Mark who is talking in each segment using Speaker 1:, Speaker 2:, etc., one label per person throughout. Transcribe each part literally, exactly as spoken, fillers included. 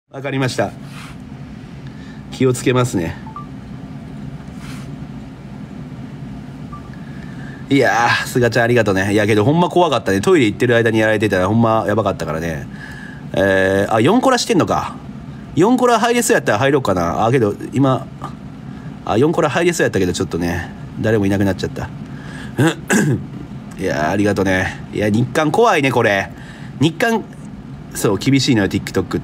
Speaker 1: わかりました。気をつけますね。いやー、すがちゃんありがとうね。いやけどほんま怖かったね。トイレ行ってる間にやられてたらほんまやばかったからね。えー、あ、よんコラしてんのか。よんコラ入れそうやったら入ろうかな。あ、けど今、あ、よんコラ入れそうやったけどちょっとね、誰もいなくなっちゃった。いやー、ありがとうね。いや、日韓怖いね、これ。日韓、そう、厳しいのよ、TikTok って。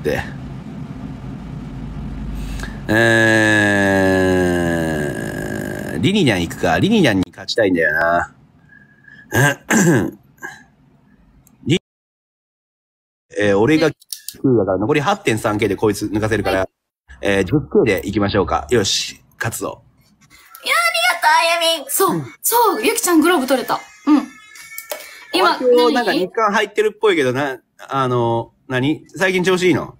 Speaker 1: えー、リニニャン行くか。リニニャンに勝ちたいんだよな。リえー、俺がきゅうだから残り はってんさんケー でこいつ抜かせるから、はい、えー、じゅっケー で行きましょうか。よし、勝つぞ。
Speaker 2: いや、ありがとう、あやみん。そう、そう、ゆきちゃんグローブ取れた。うん。
Speaker 1: 今、何なんか日韓入ってるっぽいけどな、あの、何最近調子いいの？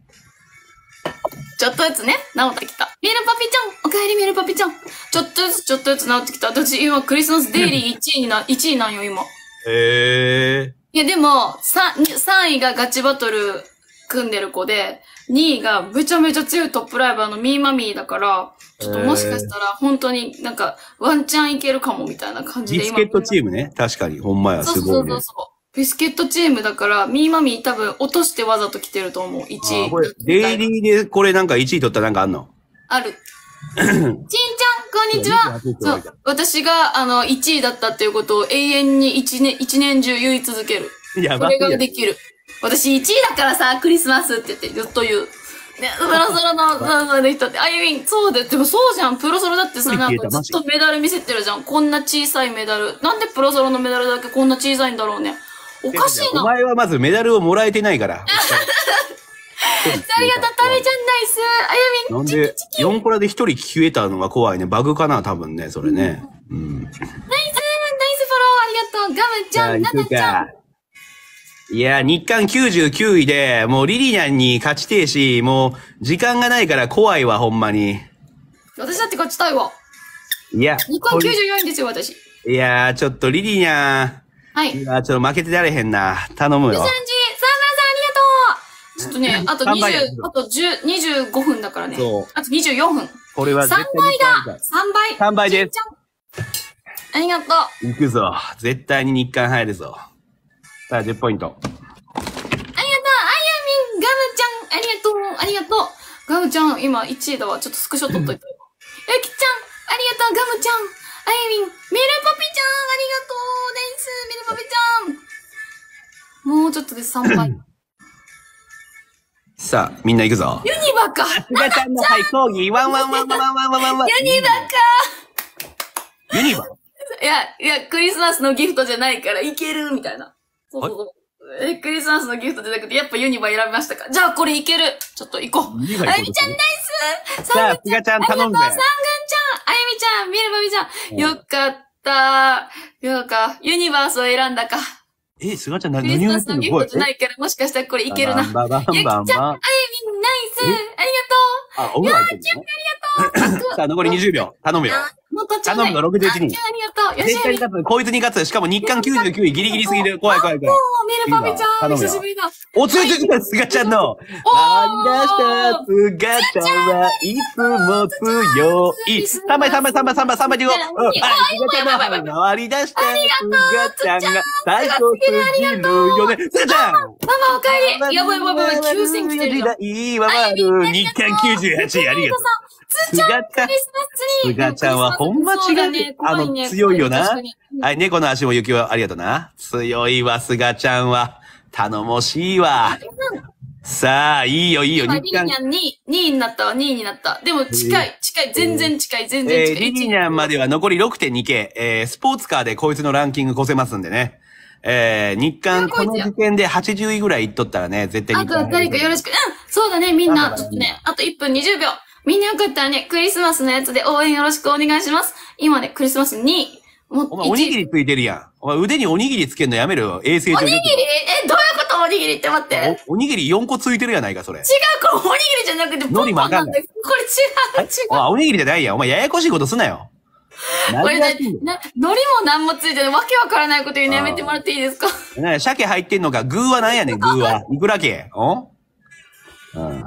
Speaker 2: ちょっとずつね、治ってきた。ミルパピちゃん、おかえりミルパピちゃん。ちょっとずつちょっとずつ治ってきた。私今クリスマスデイリーいちいにな、いちいなんよ今。
Speaker 1: へえ。
Speaker 2: いやでも、さんいがガチバトル組んでる子で、にいがめちゃめちゃ強いトップライバーのミーマミーだから、ちょっともしかしたら本当になんかワンチャンいけるかもみたいな感じで
Speaker 1: 今。ビスケットチームね。確かに。ほんまや、すごいね。そうそうそうそう。ビスケットチームだから、ミーマミー多分落としてわざと来てると思う。いちい。 これ、デイリーでこれなんかいちい取ったらなんかあんの？
Speaker 2: ある。ちんちゃん、こんにちは。そう。私が、あの、いちいだったっていうことを永遠に一年、一年中言い続ける。
Speaker 1: やば
Speaker 2: い。それができる。私いちいだからさ、クリスマスって言ってずっと言う。ね、プロソロの、そうで人って、あゆみん、そうで、でもそうじゃん。プロソロだってさ、なんかずっとメダル見せてるじゃん。こんな小さいメダル。なんでプロソロのメダルだけこんな小さいんだろうね。おかしいな。
Speaker 1: お前はまずメダルをもらえてないから。
Speaker 2: ありがとう、タメちゃんナイス。あゆみん、
Speaker 1: なんで、よんコラでひとり消えたのが怖いね。バグかな、多分ね、それね。うん。ナイス、ナイスフォロー、
Speaker 2: ありがとう。ガムちゃん、ナナちゃん。
Speaker 1: いや、日韓きゅうじゅうきゅういで、もうリリニャンに勝ちてえし、もう時間がないから怖いわ、ほんまに。
Speaker 2: 私だって勝ちたいわ。
Speaker 1: いや。
Speaker 2: 日韓きゅうじゅうよんいですよ、私。
Speaker 1: いやー、ちょっとリリニャン。
Speaker 2: はい。
Speaker 1: いや、ちょっと負けてられへんな。頼むよ。
Speaker 2: さんじ、沢村さんありがとう。ちょっとね、あとにじゅう、あとじゅう、にじゅうごふんだからね。そう。あとにじゅうよんふん。
Speaker 1: これは
Speaker 2: さんばいだ !さんばい !さんばい
Speaker 1: です。
Speaker 2: ありがとう。
Speaker 1: 行くぞ。絶対に日韓入るぞ。さあ、じゅっポイント。
Speaker 2: ありがとう。あゆみん、ガムちゃん、ありがとう。ありがとう。ガムちゃん、今いちいだわ。ちょっとスクショ撮っといたよ。ゆきちゃん、ありがとう。ガムちゃん。あゆみん、メルパピちゃん、ありがとう。ナイス、メルパピちゃん。もうちょっとでさんばい。
Speaker 1: さあ、みんな行くぞ。
Speaker 2: ユニバか。
Speaker 1: すがちゃんのはい講義。ワンワンワンワンワンワンワンワンワン。
Speaker 2: ユニバか。
Speaker 1: ユニバ
Speaker 2: いや、いや、クリスマスのギフトじゃないからいけるみたいな。そうそうそう。え、クリスマスのギフトじゃなくて、やっぱユニバ選びましたか。じゃあこれいける。ちょっと行こう。あゆみちゃんナイス。
Speaker 1: さあ、すがちゃん頼んで。
Speaker 2: ありがとう、サングンちゃん。あゆみちゃん、みるばみちゃん。よかった。よか。ユニバースを選んだか。
Speaker 1: え、すがちゃん何
Speaker 2: を言ってんの？クリスマスのギフトじゃないから、もしかしたらこれいけるな。ゆきちゃん、あゆみナイス。ありがとう。
Speaker 1: あ、お風呂入ってるの？
Speaker 2: ありがとう。
Speaker 1: さあ、残りにじゅうびょう。頼むよ。頼むのろくじゅういちにん。
Speaker 2: ありがとう。よし。
Speaker 1: 絶対に勝つ。こいつに勝つ。しかも日韓きゅうじゅうきゅういギリギリすぎる。怖い怖い怖い。
Speaker 2: もう、メルパピちゃん。久しぶりだ。
Speaker 1: おついついついすがちゃんの。ありがしたすがちゃんはいつも強い。さんばいさんばいさんばいさんばいさんばいじゅうご。うん。あ、すがちゃんの。回り出したすがちゃんが最高すぎるよね。すがちゃん。
Speaker 2: ママお帰り。やばいやばいやばい。きゅうせん来てるよ。
Speaker 1: いいわわる。日韓きゅうじゅうはち。ありがとう。
Speaker 2: すがちゃん、クリスマスツリー。
Speaker 1: すがちゃんはほんま違う。あの、強いよな。はい、猫の足も雪はありがとうな。強いわ、すがちゃんは。頼もしいわ。さあ、いいよ、いいよ、
Speaker 2: 日韓。リニャンに、にいになったわ、にいになった。でも近い、近い、全然近い、全然近い。
Speaker 1: えー、リニャンまでは残り ろくてんにケー。えー、スポーツカーでこいつのランキング越せますんでね。えー、日韓この時点ではちじゅういぐらいいっとったらね、絶対に。
Speaker 2: あと誰かよろしく。うん、そうだね、みんな。ちょっとね、あといっぷんにじゅうびょう。みんなよかったらね、クリスマスのやつで応援よろしくお願いします。今ね、クリスマスに、
Speaker 1: もう、お前おにぎりついてるやん。お前腕におにぎりつけんのやめろよ。衛生上。
Speaker 2: おにぎりえ、どういうことおにぎりって待って。
Speaker 1: お、おにぎりよんこついてるやないか、それ。違う、
Speaker 2: これおにぎりじゃなくて、ポンポンなんだよ。これ違う、違う。
Speaker 1: あ、おにぎりじゃないやん。お前ややこしいことすなよ。
Speaker 2: これね、な、海苔も何もついてない。わけわからないこと言うのやめてもらっていいですか？
Speaker 1: な、鮭入ってんのか、具は何やねん、具は。いくらけ？んうん。
Speaker 2: うー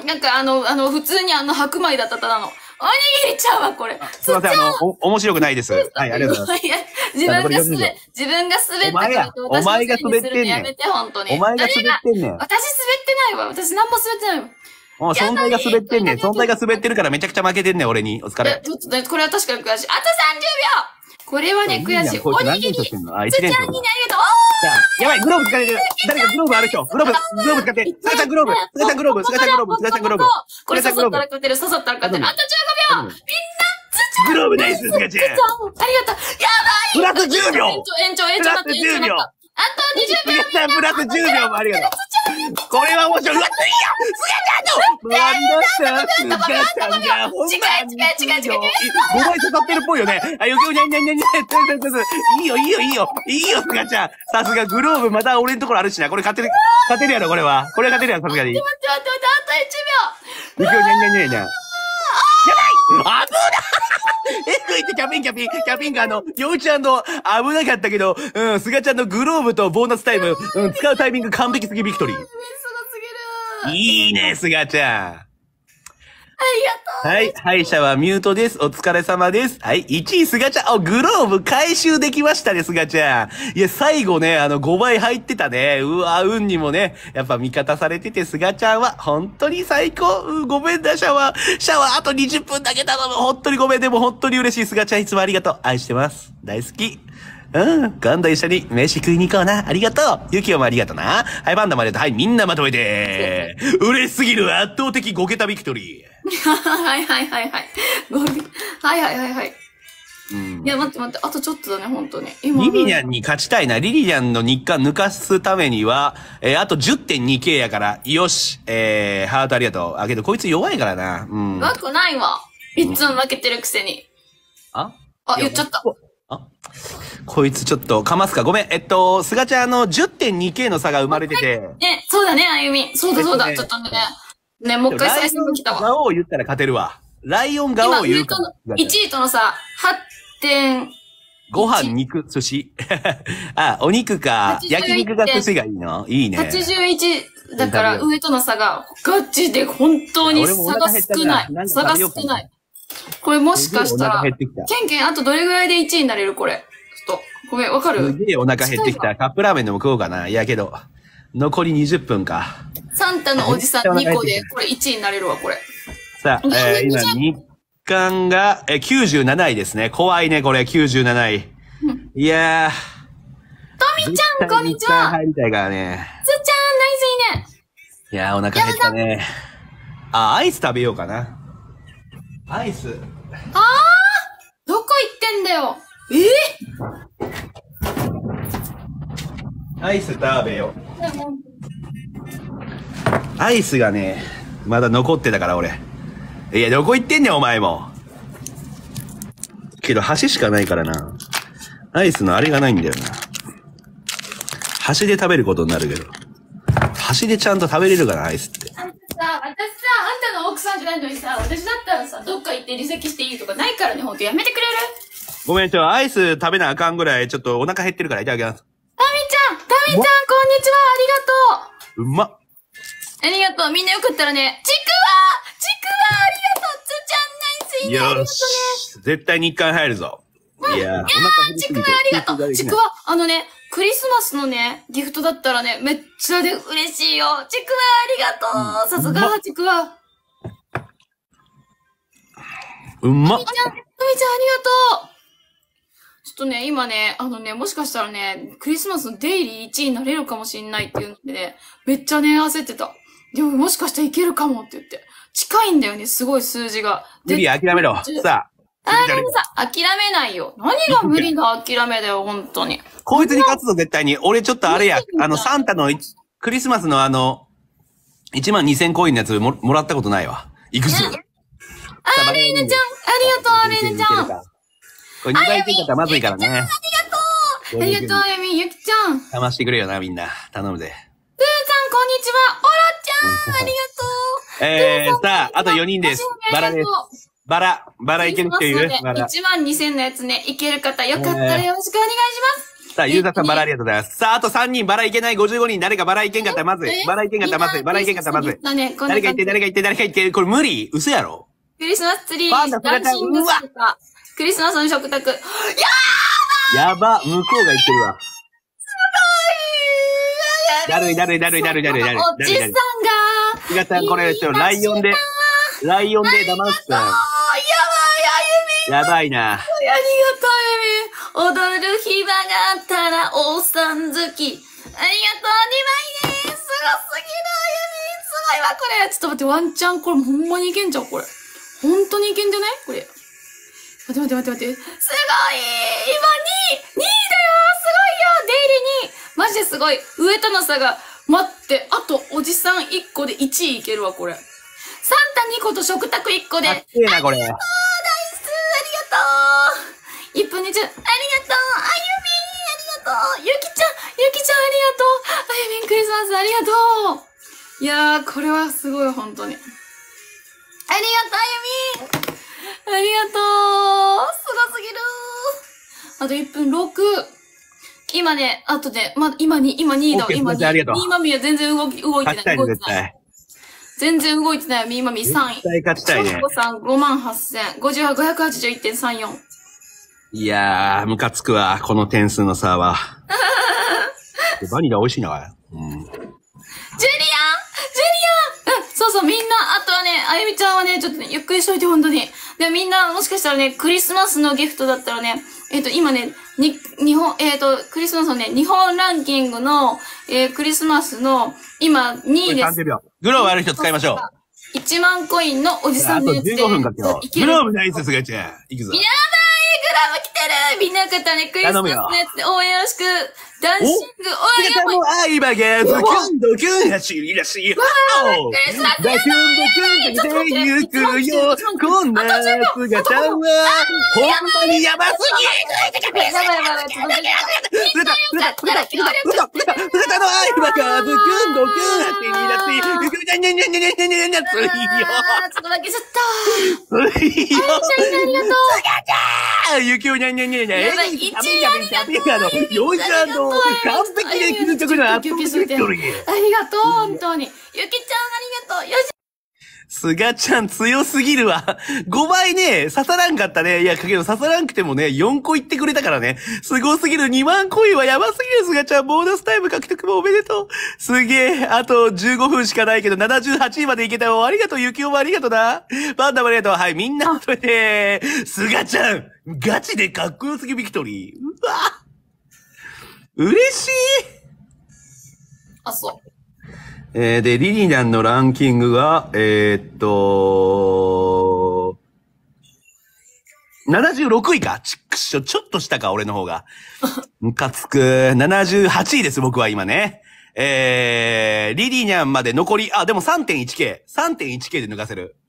Speaker 2: なんかあの、あの、普通にあの白米だったただの。おにぎりちゃうわ、これ。
Speaker 1: すいません、あの、お、面白くないです。はい、ありがとうございます。
Speaker 2: 自分が滑、自分が滑ったからと
Speaker 1: お前が滑ってんねん。
Speaker 2: やめて、ほんとに。
Speaker 1: お前が滑ってんねん。私滑
Speaker 2: ってないわ。私何も滑ってないわ。
Speaker 1: もう存在が滑ってんねん。存在が滑ってるからめちゃくちゃ負けてんねん、俺に。お疲れ。
Speaker 2: ちょっとね、これは確かに悔しい。あとさんじゅうびょうこれはね、悔しい。おにぎり。つちゃんにね、ありがとう。
Speaker 1: やばい、グローブ使えてる。誰かグローブある人。グローブ、グローブ使って。スガちゃんグローブ。スガちゃんグローブ。スガちゃんグローブ。スガちゃんグローブ。
Speaker 2: これ刺さったら勝てる、刺さったら勝てる。あとじゅうごびょうみんな、つちゃん
Speaker 1: グローブナイス、スガちゃん。ありがとう。やばいプラスじゅうびょう
Speaker 2: 延長、延長、延長だって、延長だった。あとにじゅうびょう
Speaker 1: スガちゃんプラスじゅうびょうもありがとう。これは面白い。うわ、次やスガちゃんとなんだスガちゃんがほんまに。
Speaker 2: 違う違う違う違う違う。
Speaker 1: ごまい刺さってるっぽいよね。あ、よきょにゃんにゃんにゃんにゃん。いいよ、いいよ、いいよ。いいよ、スガちゃん。さすがグローブまた俺のところあるしな。これ勝てる、勝てるやろ、これは。これは勝てるやろ、さすがに。
Speaker 2: 待って待って待って、あといちびょう。
Speaker 1: よきょにゃんにゃんにゃんにゃん。やばい危ないえぐいってキャピンキャピン、キャピンがあの、ようちゃんの危なかったけど、うん、すがちゃんのグローブとボーナスタイム、うん、使うタイミング完璧すぎビクトリー。
Speaker 2: すごすぎる。
Speaker 1: いいね、すがちゃん。
Speaker 2: ありがとう。
Speaker 1: はい、敗者はミュートです。お疲れ様です。はい、いちいすがちゃん。お、グローブ回収できましたね、すがちゃん。いや、最後ね、あの、ごばい入ってたね。うわ、運にもね、やっぱ味方されてて、すがちゃんは、本当に最高。うん、ごめんな、シャワー。シャワー、あとにじゅっぷんだけ頼む。本当にごめん。でも本当に嬉しい。すがちゃん、いつもありがとう。愛してます。大好き。うん。今度一緒に飯食いに行こうな。ありがとう。ゆきおもありがとうな。はい、パンダもありがとう。はい、みんなまとめて。嬉しすぎる圧倒的ご桁ビクトリー。
Speaker 2: はいはいはいはい。ごはいはいはいはい。
Speaker 1: うん、
Speaker 2: いや、待って待って。あとちょっとだね、本当に。今
Speaker 1: リリニャンに勝ちたいな。リリニャンの日韓抜かすためには、えー、あと じゅってんにケー やから、よし。えー、ハートありがとう。あ、けどこいつ弱いからな。うん。
Speaker 2: 弱くないわ。いつも負けてるくせに。
Speaker 1: あ
Speaker 2: あ、言っちゃった。
Speaker 1: あこいつちょっとかますか。ごめん。えっと、すがちゃんの じゅってんにケー の差が生まれてて。
Speaker 2: ね、そうだね、あゆみ。そうだそうだ。ちょっとね。ね、もう一回再生が来たわ。
Speaker 1: ライオン顔を言ったら勝てるわ。ライオン顔を言うか
Speaker 2: ら。いちいとのさ、はってん。
Speaker 1: ご飯、肉、寿司。あ、お肉か。焼肉が寿司がいいのいいね。
Speaker 2: はちじゅういちだから上との差がガチで本当に差が少ない。差が少ない。これもしかしたら、ケンケンあとどれぐらいでいちいになれるこれ。ちょっと、ごめん、わかる？
Speaker 1: すげえお腹減ってきた。カップラーメンでも食おうかな。いやけど、残りにじゅっぷんか。
Speaker 2: サンタのおじさんにこで、これいちいになれるわ、これ。
Speaker 1: さあ、えー、今、日韓が、えー、きゅうじゅうなないですね。怖いね、これ、きゅうじゅうなない。うん、いや
Speaker 2: ー。トミちゃん、こんにちは。
Speaker 1: 入りたいからね。
Speaker 2: つーちゃん、ナイスいいね。
Speaker 1: いやー、お腹減ったね。あ、アイス食べようかな。アイス。
Speaker 2: あーどこ行ってんだよ。えー、
Speaker 1: アイス食べよう。アイスがね、まだ残ってたから俺。いや、どこ行ってんねんお前も。けど箸しかないからな。アイスのあれがないんだよな。箸で食べることになるけど。箸でちゃんと食べれるかな、アイスって。
Speaker 2: あんたさ、私さ、あんたの奥さんじゃないのにさ、私だったらさ、どっか行って離席していいとかないからね、ほんとやめてくれる？
Speaker 1: ごめん、ちょ、アイス食べなあかんぐらい、ちょっとお腹減ってるからいただきます。
Speaker 2: タミちゃんタミちゃん、こんにちは、ありがとう。
Speaker 1: うまっ。
Speaker 2: ありがとう。みんなよかったらね。ちくわちくわありがとう。つーちゃんナイスいいね。ありがとうね。
Speaker 1: 絶対日韓入るぞ。いやー、お腹減りすぎて。
Speaker 2: ちくわありがとう。ちくわ、あのね、クリスマスのね、ギフトだったらね、めっちゃで嬉しいよ。ちくわありがとう。さすが、ちくわ。
Speaker 1: うまっ。
Speaker 2: みちゃん、みちゃんありがとう。ちょっとね、今ね、あのね、もしかしたらね、クリスマスのデイリーいちいになれるかもしんないって言うんでね、めっちゃね、焦ってた。でももしかしたらいけるかもって言って。近いんだよね、すごい数字が。
Speaker 1: 無理、諦めろ。さ
Speaker 2: あ。あ、でもさ、諦めないよ。何が無理な諦めだよ、本当に。
Speaker 1: こいつに勝つぞ、絶対に。俺ちょっとあれや、あの、サンタのクリスマスのあの、いちまんにせんコインのやつも、もらったことないわ。いくつ？
Speaker 2: あー、レイナちゃん、ありがとう、レイナちゃん。
Speaker 1: これにばいついたらまずいからね。
Speaker 2: ありがとう。ありがとう、あやみ、ゆきちゃん。
Speaker 1: かましてくれよな、みんな。頼むぜ。
Speaker 2: プーさん、こんにちは。オラちゃん、ありがとう。
Speaker 1: えー、さあ、あとよにんです。バラです。バラ、バラいける人いる？バラ。
Speaker 2: いちまんにせんのやつね、いける方、よかったらよろしくお願いします。
Speaker 1: さあ、ゆうざさんバラありがとうございます。さあ、あとさんにんバラいけないごじゅうごにん。誰かバラいけんかったらまずい。バラいけんかったらまずい。バラいけんかったらまずい。誰か言って、誰か言って、誰か言って。これ無理？嘘やろ？
Speaker 2: クリスマスツリー、
Speaker 1: パンダ、ダンシングとか、
Speaker 2: クリスマスの食卓。やー
Speaker 1: やば向こうが言ってるわ。だるいだるいだるいだるいだるいだるい。
Speaker 2: おじさんが。
Speaker 1: すがちゃん、これ、ちょ、ライオンで、ライオンで騙す。やばい、あゆみ。やばいな。
Speaker 2: ありがとう、あゆみ。踊る暇があったら、おっさん好き。ありがとう、にまいです。すごすぎる、あゆみ。すごいわ、これ。ちょっと待って、ワンチャン、これほんまにいけんじゃん、これ。本当にいけんじゃないこれ。待って待って待って待って。すごい今にい !にい だよすごいよデイリーにいマジですごい上との差が、待って、あとおじさんいっこでいちいいけるわ、これ。サンタにこと食卓いっこで。
Speaker 1: かっけえな、これ。
Speaker 2: ありがとうありがとういっぷんにじゅう、ありがとうあゆみんありがとうゆきちゃんゆきちゃんありがとうあゆみんクリスマスありがとういやー、これはすごい、本当に。ありがとうあゆみんありがとうすごすぎるあといっぷんろく。今ね、あとね、ま、今に、今にだ。今に。ミーマミーは全然動き、動いてない。
Speaker 1: 勝ちたいね、絶対。
Speaker 2: 全然動いてない。ミーマミーさんい。
Speaker 1: 絶対勝ちたいね。
Speaker 2: ショッコさんごまんはっせん。ごじゅうはち、ごひゃくはちじゅういってんさんよん。
Speaker 1: いやー、ムカつくわ、この点数の差は。バニラ美味しいな、うん。ジュリアンジュリアンうんそうそう、みんな、あとはね、あゆみちゃんはね、ちょっとね、ゆっくりしといて、ほんとに。で、みんな、もしかしたらね、クリスマスのギフトだったらね、えっと、今ね、に、日本、えっと、クリスマスのね、日本ランキングの、えー、クリスマスの、今、にいです。さんじゅうびょう。グローブある人使いましょ
Speaker 2: う。いちまんコインのおじさんのやつで。
Speaker 1: あとじゅうごふんか今日。グローブナイスすがちゃん。いくぞ。
Speaker 2: やばいグラブ来てるみんなよかったらね、クリスマスのやつで応援よろしく。ダンシング、おいやばい。
Speaker 1: も愛ばが、ズキュンドキュン走りらしい。
Speaker 2: クリスマス
Speaker 1: ドキュンドキュンと行くよ。こんな姿は、ほんまにやばすぎ
Speaker 2: やばいやばいやばい。ちょっと待って。
Speaker 1: ふた、ふた、ふた、ふた、ふた、ふた、ふたの愛ばが、ズキュンドキュン走りらしい。にゃにゃにゃにゃにゃにゃにゃにゃついよ。
Speaker 2: ちょっとだけちょっと。
Speaker 1: ついよ。
Speaker 2: ありがとう。
Speaker 1: あゆきおにゃにゃにゃにゃ。
Speaker 2: やばい、一位ありがとう。
Speaker 1: よいしょの、完璧で傷つくのは、ありがとう、
Speaker 2: 本当に。ゆきちゃん、ありがとう。よし。
Speaker 1: すがちゃん強すぎるわ。ごばいね、刺さらんかったね。いや、かけど刺さらんくてもね、よんこ言ってくれたからね。すごすぎる。にまんコインはやばすぎる。すがちゃん、ボーナスタイム獲得もおめでとう。すげえ。あとじゅうごふんしかないけど、ななじゅうはちいまでいけたよ。ありがとう。ゆきおもありがとうな。パンダもありがとう。はい、みんな、それで、すがちゃん、ガチでかっこよすぎビクトリー。うわ嬉しい。
Speaker 2: あ、そう。
Speaker 1: えー、で、リリナンのランキングが、えー、っと、ななじゅうろくいか。ちっくしょ、ちょっと下か、俺の方が。ムカつく。ななじゅうはちいです、僕は今ね。えー、リリニャンまで残り、あ、でも さんてんいちケー。さんてんいちケー で抜かせる。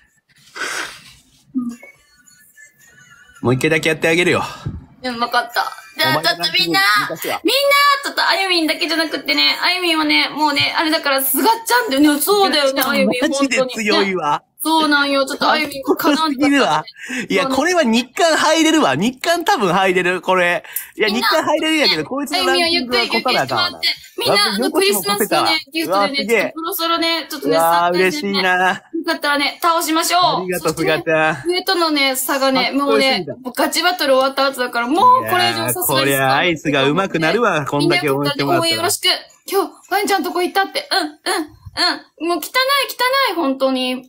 Speaker 1: もう一回だけやってあげるよ。
Speaker 2: うん、わかった。じゃあ、ちょっとみんな、みんな、ちょっとあゆみんだけじゃなくってね、あゆみんはね、もうね、あれだから、すがっちゃんだよね。そうだよね、あゆみん。
Speaker 1: マジで強いわ。
Speaker 2: そうなんよ。ちょっとあゆみん、かな
Speaker 1: んだ。いや、これは日韓入れるわ。日韓多分入れる。これ。いや、日韓入れるんやけど、こいつのランキングはこさなあかんわ。
Speaker 2: みんな、あの、クリスマスのね、ギフトでね、そろそろね、ちょっとね、
Speaker 1: ああ、嬉しいな。
Speaker 2: よかったらね、倒しましょう。
Speaker 1: ありがとう、すがちゃん。
Speaker 2: 上とのね、差がね、もうね、ガチバトル終わった後だから、もうこれ以上さすがに。
Speaker 1: こりゃ、アイスが上手くなるわ、こんだけ応援してもらったら。
Speaker 2: 応援よろしく。今日、ワンちゃんとこ行ったって。うん、うん、うん。もう汚い、汚い、本当に。うん。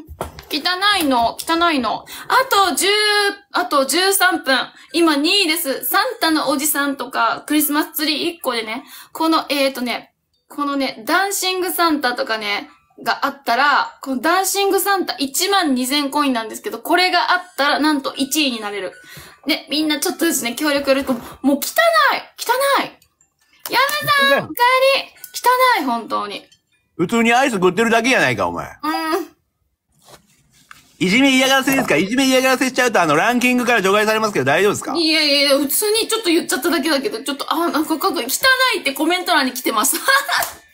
Speaker 2: 汚いの、汚いの。あとじゅう、あとじゅうさんぷん。今にいです。サンタのおじさんとか、クリスマスツリーいっこでね、この、えーとね、このね、ダンシングサンタとかね、があったら、このダンシングサンタいちまんにせんコインなんですけど、これがあったらなんといちいになれる。で、みんなちょっとですね、協力よろしく。もう汚い汚いやめさんおかえり汚い本当に。
Speaker 1: 普通にアイス食ってるだけやないか、お前。
Speaker 2: うん。
Speaker 1: いじめ嫌がらせですか？いじめ嫌がらせしちゃうと、あの、ランキングから除外されますけど大丈夫ですか？
Speaker 2: いやいや、普通にちょっと言っちゃっただけだけど、ちょっと、あ、なんか、かっこいい。汚いってコメント欄に来てます。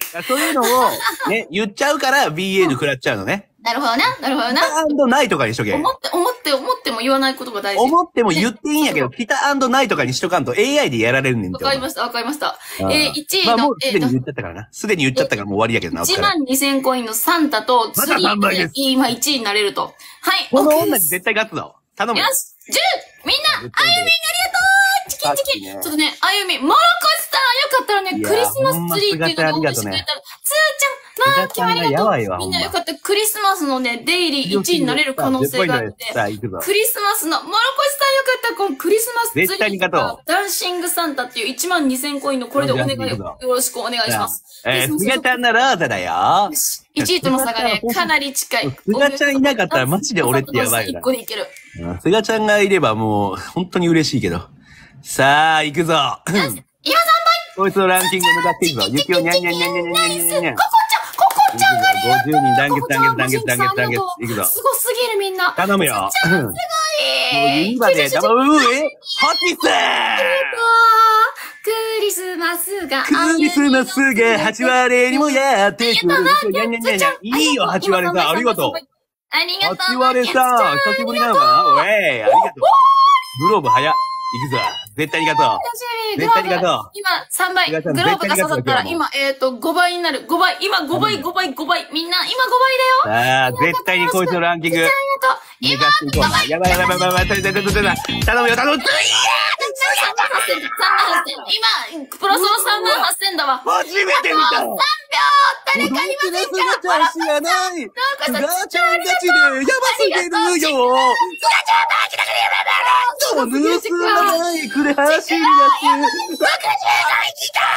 Speaker 1: そういうのを、ね、言っちゃうから ビーエー で食らっちゃうのね。
Speaker 2: なるほどな。なるほどな。
Speaker 1: 北ないとかにしとけ。
Speaker 2: 思って、思って、思っても言わないことが大事。
Speaker 1: 思っても言っていいんやけど、北ないとかにしとかんと エーアイ でやられるねん
Speaker 2: わかりました、わかりました。えー、いちい
Speaker 1: まあも
Speaker 2: の、
Speaker 1: うすでに言っちゃったからな。すでに言っちゃったからもう終わりやけどな。
Speaker 2: いちまんにせんコインのサンタとツリーで今いちいになれると。はい、
Speaker 1: この
Speaker 2: OK
Speaker 1: 女に
Speaker 2: です。
Speaker 1: 絶対勝つぞ。頼むよ。
Speaker 2: よし、じゅう! みんな、あゆみんありがとうチキンチキン、ね、ちょっとね、あゆみ、モロコスターよかったらね、クリスマスツリーっていうのを応募してくれたら、つーちゃん、マーキーありがとう。みんなよかったらクリスマスのね、デイリーいちいになれる可能性があって、クリスマスの、モロコスターよかったらこのクリスマスツリーとダンシングサンタっていういちまんにせんコインのこれでお願いよ、よろしくお願いします。
Speaker 1: えー、すがちゃんならーだだよ。
Speaker 2: いちいとの差がね、かなり近い。
Speaker 1: すがちゃんいなかったらマジで俺ってやばいよな。
Speaker 2: いっこでいける。
Speaker 1: すがちゃんがいればもう、本当に嬉しいけど。さあ、行くぞ。
Speaker 2: 今さんばい
Speaker 1: こいつのランキング向かっていくぞ。ゆきおにゃんにゃんにゃんにゃんにゃんにゃんにゃんにゃん。
Speaker 2: ココちゃん、ココちゃんありがとう。
Speaker 1: ごじゅうにん団結団結団結団結団結。行くぞ。
Speaker 2: すごすぎるみんな。
Speaker 1: 頼むよ。
Speaker 2: すごい。もう
Speaker 1: 今ね、たま、うえハピス
Speaker 2: クリスマスが。
Speaker 1: クリスマスがはち割にもやってくる。にゃんにゃんにゃんにゃん。いいよ、はち割さん。ありがとう。
Speaker 2: ありがとう。
Speaker 1: はち割さん。久しぶりなのかなおい、ありがとう。グローブ早っ。行くぞ。絶対ありがとう。絶対ありがとう。
Speaker 2: 今さんばい。グローブが刺さったら今、えっと、ごばいになる。ごばい。今ごばい、ごばい、ごばい。みんな、今ごばいだよ。
Speaker 1: さあ、絶対にこいつのランキング。
Speaker 2: 今、
Speaker 1: やばいやばいやばいやばいやばい。頼むよ、頼む。
Speaker 2: 今、プロソロさんまんはっせんだわ。
Speaker 1: 初めて見た。
Speaker 2: さんびょう誰かいませんか
Speaker 1: すがちゃん知らない。すがちゃんたちでやばすぎるよ。すがちゃんマジだからやめろ。もうヌースのマイクで走り出す。ろくじゅうごい来た。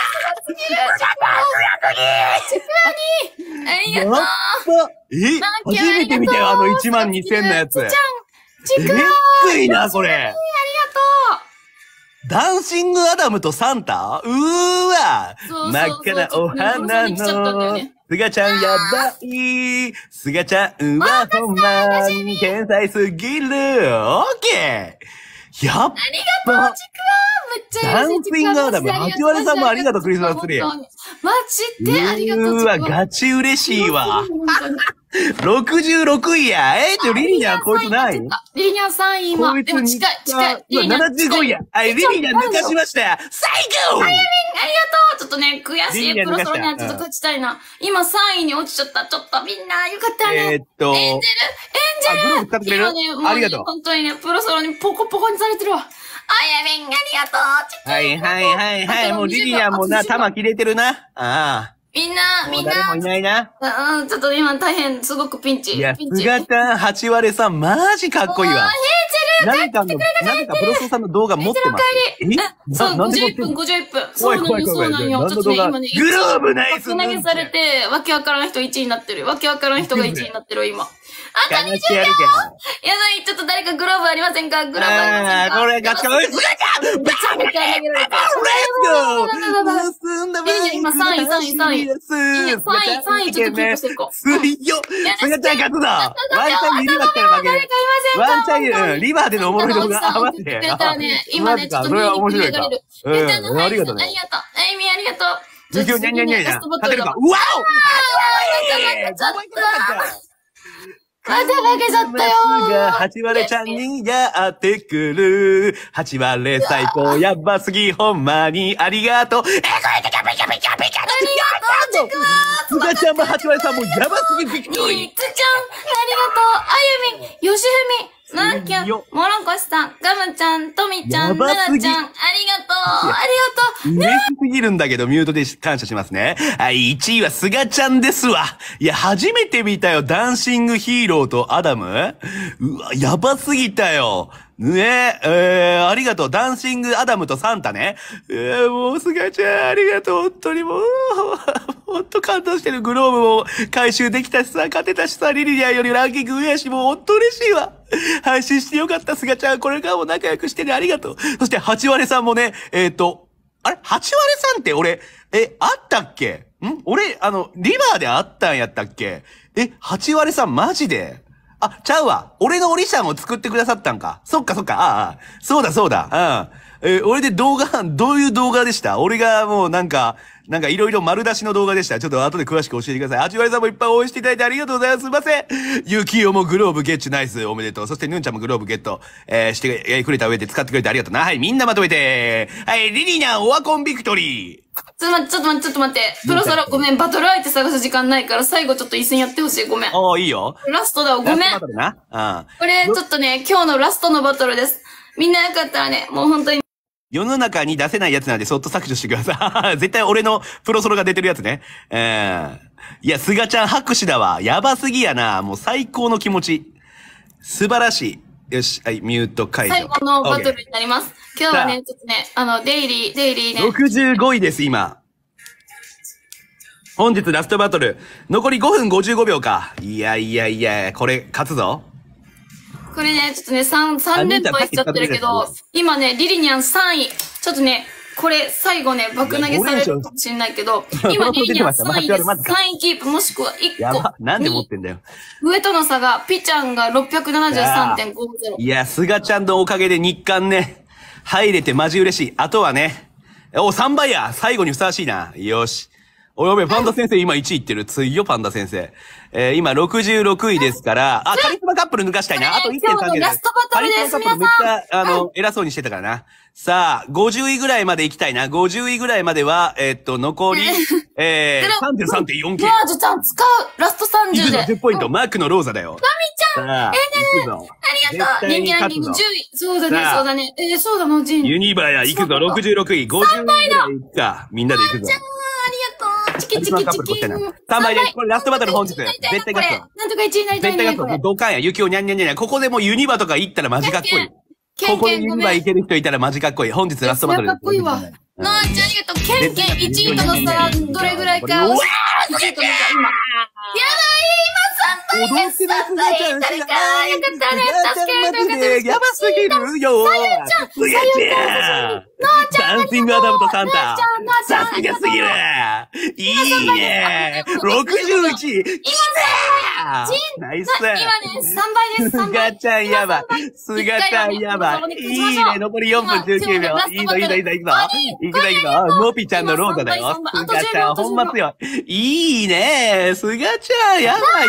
Speaker 2: ありがとう。
Speaker 1: え初めて見たよ、あのいちまんにせんのやつ。えっついな、これ。ありがとう。ダンシングアダムとサンタうーわ真っ赤なお花の、すがちゃんやばい。すがちゃんはほんまに天才すぎる。オッケーやっ
Speaker 2: ありがとう、ちくわめっちゃ
Speaker 1: ダンシングアダム、はち割さんもありがとう、クリスマスツリー。
Speaker 2: マジでありがとう。
Speaker 1: うーわ、ガチ嬉しいわ。ろくじゅうろくいや。えちょ、リリニャンこいつない
Speaker 2: リリニャンさんい今。でも近い、近い。
Speaker 1: リリニャンななじゅうごいや。はい、リリニャン抜かしましたよ。最高
Speaker 2: ありがとうちょっとね、悔しい。プロソロにはちょっと勝ちたいな。今さんいに落ちちゃった。ちょっとみんな、よかったね。
Speaker 1: えっと。
Speaker 2: エンジェルエンジェル
Speaker 1: あ、グローブ使ってくれるありがとう。
Speaker 2: 本当にね、プロソロにポコポコにされてるわ。あやみん、ありがとう。
Speaker 1: はいはいはいはい。もうリリニャンもな、弾切れてるな。ああ。
Speaker 2: みんな、みんな。
Speaker 1: 誰もいないな。
Speaker 2: うん、ちょっと今大変、すごくピンチ。
Speaker 1: いや、
Speaker 2: ピンチ。
Speaker 1: すがちゃんはち割さん、マジかっこいいわ。
Speaker 2: ヘイチェル
Speaker 1: 何かの、何かプロソさんの動画持ってます。
Speaker 2: えそう、ごじゅういっぷん、ごじゅういっぷん。そうなんよ、そうなんよ。ちょっとね、今ね、
Speaker 1: グローブナイス
Speaker 2: 投げされて、わけわからん人いちいになってる。わけわからん人がいちいになってる、今。あとにじゅうびょうやだい、ちょっと誰かグローブありませんかグローブありませんか
Speaker 1: これガチか、うい、すがちゃん
Speaker 2: めちゃめちゃ投げられた。
Speaker 1: レッツゴー盗んだ
Speaker 2: いやいや、今さんい、さんい、さんい。いや、さんい、さんい、ちょっとキープしていこう。
Speaker 1: すいよすがちゃん勝つぞワンチャンにリバーったら負ける。
Speaker 2: 誰かいませんか
Speaker 1: ワンチャンリバーでのおもろい動画、あ、待って。
Speaker 2: 今ね、ちょっと
Speaker 1: それは面白いか。
Speaker 2: うん、ありがとうね。ありがとう。あゆみありがとう。
Speaker 1: 授業にゃんにゃんにゃんにゃん。勝てるか。うわお
Speaker 2: ちょっとまた負けちゃったよ
Speaker 1: はち割ちゃんにやってくる。はち割最高やばすぎ、ほんまにありがとう。え、これでキャピキャピキャピキャピキャピ。
Speaker 2: ありがとう、ちくわー。
Speaker 1: すがちゃんもはち割さんもやばすぎびっくり。
Speaker 2: みつちゃん、ありがとう。あゆみ、よしふみ。なきゃん、もろこしさん、ガムちゃん、とみちゃん、ななちゃん、ありがとう、ありがとう。
Speaker 1: 嬉しすぎるんだけど、ミュートで感謝しますね。はい、いちいはすがちゃんですわ。いや、初めて見たよ、ダンシングヒーローとアダム。うわ、やばすぎたよ。ねえ、えー、ありがとう。ダンシングアダムとサンタね。えー、もうすがちゃん、ありがとう。本当にもう、ほんと感動してる。グローブも回収できたしさ、勝てたしさ、リリアよりランキング上やし、もうほんと嬉しいわ。配信してよかった、すがちゃん。これからも仲良くしてね、ありがとう。そして、はち割さんもね、えっと、あれ ?はち割さんって俺、え、あったっけん俺、あの、リバーであったんやったっけえ、はち割さんマジであ、ちゃうわ。俺のオリシャンを作ってくださったんか。そっかそっか。ああ、そうだそうだ。 えー俺で動画、どういう動画でした？俺がもうなんか、なんかいろいろ丸出しの動画でした。ちょっと後で詳しく教えてください。あちわりさんもいっぱい応援していただいてありがとうございます。すいません。ゆきおもグローブゲッチュナイスおめでとう。そしてぬんちゃんもグローブゲット、えー、してくれた上で使ってくれてありがとうな。はい、みんなまとめて。はい、リリナオワコンビクトリー。
Speaker 2: ちょっと待って、ちょっと待って、ちょっと待って。プロソロごめん、バトル相手探す時間ないから最後ちょっと一戦やってほしい。ごめん。
Speaker 1: おー、いいよ。
Speaker 2: ラストだわ、ごめん。
Speaker 1: ラストバトルな。うん。
Speaker 2: これ、ちょっとね、今日のラストのバトルです。みんなよかったらね、もう本当に。
Speaker 1: 世の中に出せないやつなんでそっと削除してください。絶対俺のプロソロが出てるやつね。えー、いや、すがちゃん拍手だわ。やばすぎやな。もう最高の気持ち。素晴らしい。よし、はい、ミュート解除。
Speaker 2: 最後のバトルになります。今日はね、ちょっとね、あの、デイリー、デイリーね。
Speaker 1: ろくじゅうごいです、今。本日ラストバトル。残りごふんごじゅうごびょうか。いやいやいや、これ、勝つぞ。
Speaker 2: これね、ちょっとね、三、三連敗しちゃってるけど、今ね、リリニャンさんい。ちょっとね、これ、最後ね、爆投げされるかもしれないけど、今、リリニャンさんいです。さんいキープ、もしくはいっこ。
Speaker 1: やば、なんで持ってんだよ。
Speaker 2: 上との差が、ピちゃんが ろっぴゃくななじゅうさんてんごゼロ。
Speaker 1: いや、すがちゃんのおかげで日韓ね、入れてマジ嬉しい。あとはね、お、さんばいや。最後にふさわしいな。よし。おやべえ、パンダ先生今いちいってる。ついよ、パンダ先生。えー、今ろくじゅうろくいですから、あ、カリスマカップル抜かしたいな。あといってんさんげる。
Speaker 2: ラストバトルです、
Speaker 1: カリスマカップルめっちゃ、あの、偉そうにしてたからな。さあ、ごじゅういぐらいまで行きたいな。ごじゅういぐらいまでは、えー、っと、残り、えー、さんじゅうさんてんよんケー。
Speaker 2: マージュちゃん使うラストさんじゅうで。
Speaker 1: じゅっポイント、マークのローザだよ。
Speaker 2: マミちゃん
Speaker 1: さあ、
Speaker 2: えー、ねねありがとう人気ランキングじゅういそうだね、そうだね。えー、そうだの、ジン。
Speaker 1: ユニバーや、行くぞ、ろくじゅうろくい。ごじゅういぐらい行くか。みんなで行くぞ。
Speaker 2: ありがとう。チキチキチキ。
Speaker 1: さんばいです。これラストバトル本日。絶対勝つわ。
Speaker 2: なんとかいちいになりたいね。
Speaker 1: 絶対勝つわ。ドカンや、ユキオニャンニャンニャン。ここでもうユニバとか行ったらマジかっこいい。ここでユニバ行ける人いたらマジかっこいい。本日ラストバトル。
Speaker 2: かっこいいわ。なあちゃんありがとう。ケンケンいちいとの差、どれぐらいか。うわーいちいとの差、今。やだー、今さんばいです。さんばい誰か。よかったね。助けてよかった。
Speaker 1: やばすぎるよー。
Speaker 2: さゆちゃん。さゆちゃん。なあちゃん。
Speaker 1: ダンシングアダムとサンタ。
Speaker 2: なあちゃん。
Speaker 1: さすがすぎる。いいね。ろくじゅういち。今さんナイス。
Speaker 2: 今ね、さんばいです。
Speaker 1: すがちゃんやばい。すがちゃんやばい。いいね。残りよんぷんじゅうきゅうびょう。いいぞ、いいぞ、いいぞ、いいぞ。いくぞ、いくぞ。モピちゃんのローザだよ。すがちゃん、ほんま強い。いいね。すがちゃん、やばいって。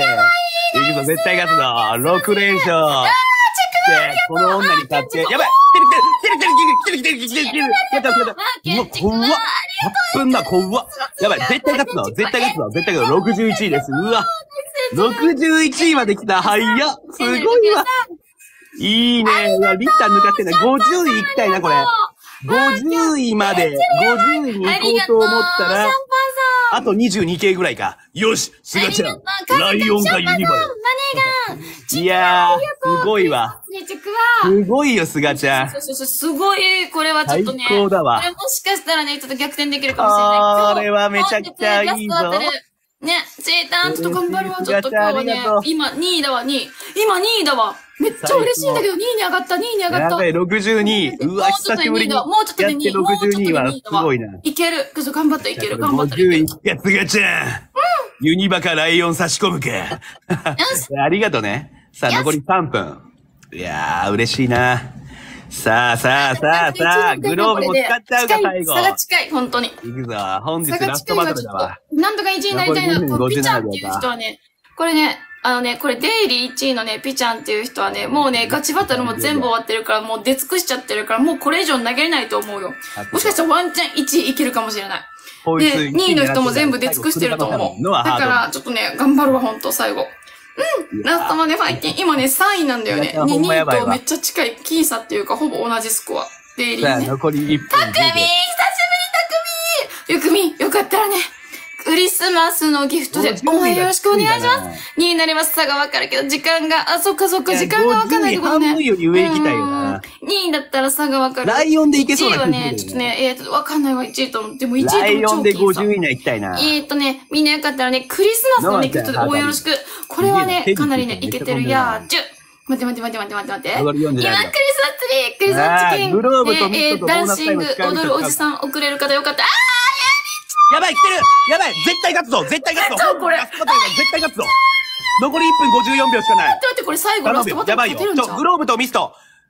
Speaker 1: いくぞ、絶対勝つぞ。ろくれんしょう。この女に勝って。やばい。来てる来てる来てる来てる来てる来てる来てる。やったやったやった。うわ、怖っ。はっぷんだ、怖っ。やばい。絶対勝つぞ。絶対勝つぞ。絶対勝つぞ。ろくじゅういちいです。うわ。ろくじゅういちいまで来た。早っ。すごいわ。いいね。いや、リッター抜かしてない。ごじゅうい行きたいな、これ。ごじゅういまで、ごじゅういに行こうと思ったら、あとにじゅうにケーぐらいか。よし、すがちゃん。ライオンがユニバよ。いやー、すごいわ。すごいよ、すがちゃん。
Speaker 2: そうそうそう、すごい、これはちょっとね。
Speaker 1: 最高だわ。
Speaker 2: これもしかしたらね、ちょっと逆転できるかもしれない。
Speaker 1: これはめちゃくちゃいいぞ。
Speaker 2: ね、チータン、ちょっと頑張るわ、ちょっと今日はね。今、にいだわ、にい。今、にいだわ。めっちゃ嬉しいんだけど、にいに上がった、にいに上がった。
Speaker 1: やばい、ろくじゅうにい。うわ、久しぶりに。
Speaker 2: もうちょっとでにい。
Speaker 1: ろくじゅうにいはすごいな。
Speaker 2: いける。くそ、頑張った、いける、頑張った。
Speaker 1: ごじゅうい。いや、すがちゃん。ユニバかライオン差し込むか。ありがとね。さあ、残りさんぷん。いやー、嬉しいな。さあさあさあさあ、グローブも使っちゃうか、最後。
Speaker 2: 差が近い、本当に。い
Speaker 1: くぞ、本日ラストバトルだわ。
Speaker 2: なんとかいちいになりたいな。ピちゃんっていう人はね、これね、あのね、これデイリーいちいのね、ピちゃんっていう人はね、もうね、ガチバトルも全部終わってるから、もう出尽くしちゃってるから、もうこれ以上投げれないと思うよ。もしかしたらワンチャンいちいいけるかもしれない。で、にいの人も全部出尽くしてると思う。だから、ちょっとね、頑張るわ、ほんと、最後。うん、ラストまでファイティン。今ね、さんいなんだよね。にいとめっちゃ近い、僅差っていうか、ほぼ同じスコア。デイリーね。
Speaker 1: 残りいっぷん。
Speaker 2: たくみー久しぶりたくみーゆくみ、よかったらね。クリスマスのギフトで応援よろしくお願いします。にになります。差がわかるけど、時間が、あ、そっかそっか、時間がわかんないってことね。
Speaker 1: 半分より上行きたいよな。
Speaker 2: にいだったら差がわかる。
Speaker 1: ライオンでいけそう
Speaker 2: な。いちいはね、ちょっとね、えっと、わかんないわ、いちいと思う。でもいちいとも超
Speaker 1: ライオンでごじゅうい以内行きたいな。
Speaker 2: えっとね、みんなよかったらね、クリスマスのね、ギフトで応援よろしく。これはね、かなりね、いけてる。やー、じゅ。待って待って待って待って待って待って。今、クリスマスツリー、クリスマスチキン。
Speaker 1: グローブとミットと
Speaker 2: ダンシング、踊るおじさん、送れる方よかった。あー
Speaker 1: やばい、来てるやばい絶対勝つぞ絶対勝つぞ
Speaker 2: これ
Speaker 1: 絶対勝つぞ残りいっぷんごじゅうよんびょうしかない。
Speaker 2: 待って待って、これ最後ラストバトル
Speaker 1: やばいよ。ちょ、グローブとミスト。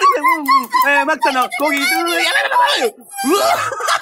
Speaker 1: うんうん。えー、マックさんのコーヒー、やめろやめろうわ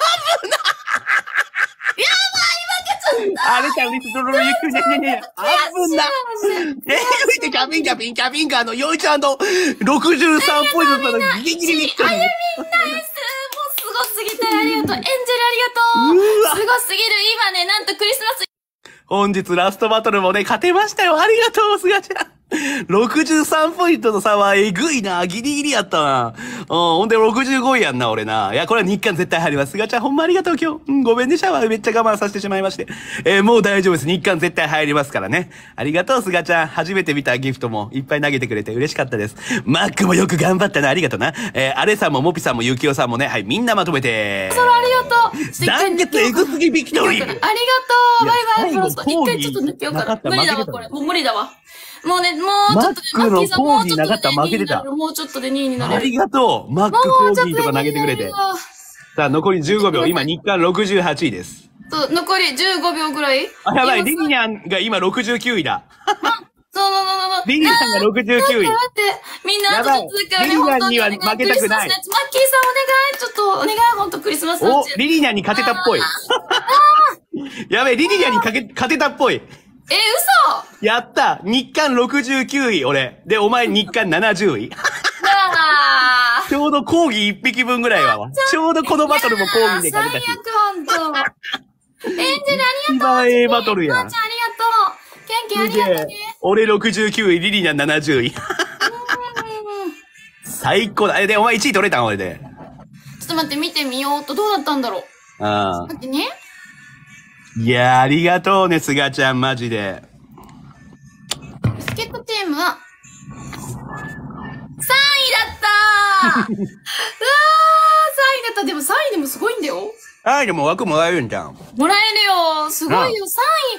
Speaker 1: あれちゃん、リストロロゆっくりねねね。あぶな。えー、見て、キャピンキャピン、キャピンカーのよいちゃんとろくじゅうさんポイントのギリギリリットル。
Speaker 2: あゆみんナイス。もうすごすぎてありがとう。エンジェルありがとう。すごすぎる。今ね、なんとクリスマス。
Speaker 1: 本日ラストバトルもね、勝てましたよ。ありがとう、すがちゃん。ろくじゅうさんポイントの差はえぐいな。ギリギリやったな。うん、ほんでろくじゅうごいやんな、俺な。いや、これは日韓絶対入ります。すがちゃん、ほんまありがとう、今日。うん、ごめんね、シャワーめっちゃ我慢させてしまいまして。えー、もう大丈夫です。日韓絶対入りますからね。ありがとう、すがちゃん。初めて見たギフトもいっぱい投げてくれて嬉しかったです。マックもよく頑張ったな。ありがとうな。えー、アレさんもモピさんもユキオさんもね、はい、みんなまとめて。
Speaker 2: それありがとう。
Speaker 1: 団結エグすぎビクトリー。
Speaker 2: ありがとう。バイバイ。フロスト。一回ちょっと抜けようかな。無理だわ、これ。もう無理だわ。もうね、もうちょっとで、マッキーさんもうちょっとでにいになる。もうちょっとでにいになる。
Speaker 1: ありがとう。マックコーギーとか投げてくれて。さあ、残りじゅうごびょう。今、日韓ろくじゅうはちいです。
Speaker 2: そう、残りじゅうごびょうぐらい
Speaker 1: あ、やばい。リニャンが今ろくじゅうきゅういだ。
Speaker 2: そうそうそうそう。
Speaker 1: リニャンがろくじゅうきゅうい。
Speaker 2: 待って、みんなあとちょっとだけね、本当に。
Speaker 1: リニャンには負けたくない。
Speaker 2: マッキーさんお願い。ちょっとお願い、本当クリスマス
Speaker 1: お、リニャンに勝てたっぽい。やべえ、リニャンに勝てたっぽい。
Speaker 2: え、嘘
Speaker 1: やった日韓ろくじゅうきゅうい、俺。で、お前日韓ななじゅうい。
Speaker 2: あ
Speaker 1: ちょうどコーギーいっぴきぶんぐらいはわ。ちょうどこのバトルもコーギーで勝てたし。
Speaker 2: 最悪、ほんと。エンジェルありがとう。
Speaker 1: 一番ええバトルやん。
Speaker 2: あーちゃんありがとう。ケンケンありがとうね。
Speaker 1: 俺ろくじゅうきゅうい、リリナななじゅうい。最高だ。え、で、お前いちい取れたん俺で。
Speaker 2: ちょっと待って、見てみようと。どうだったんだろう。
Speaker 1: ああ。
Speaker 2: 待ってね。
Speaker 1: いやー、ありがとうね、すがちゃん、マジで。
Speaker 2: 助っ人チームは、さんいだったーうわー、さんいだった。でもさんいでもすごいんだよ。
Speaker 1: はい、でも枠もらえるんじゃん。
Speaker 2: もらえるよ。すごいよ。さんい。ありがと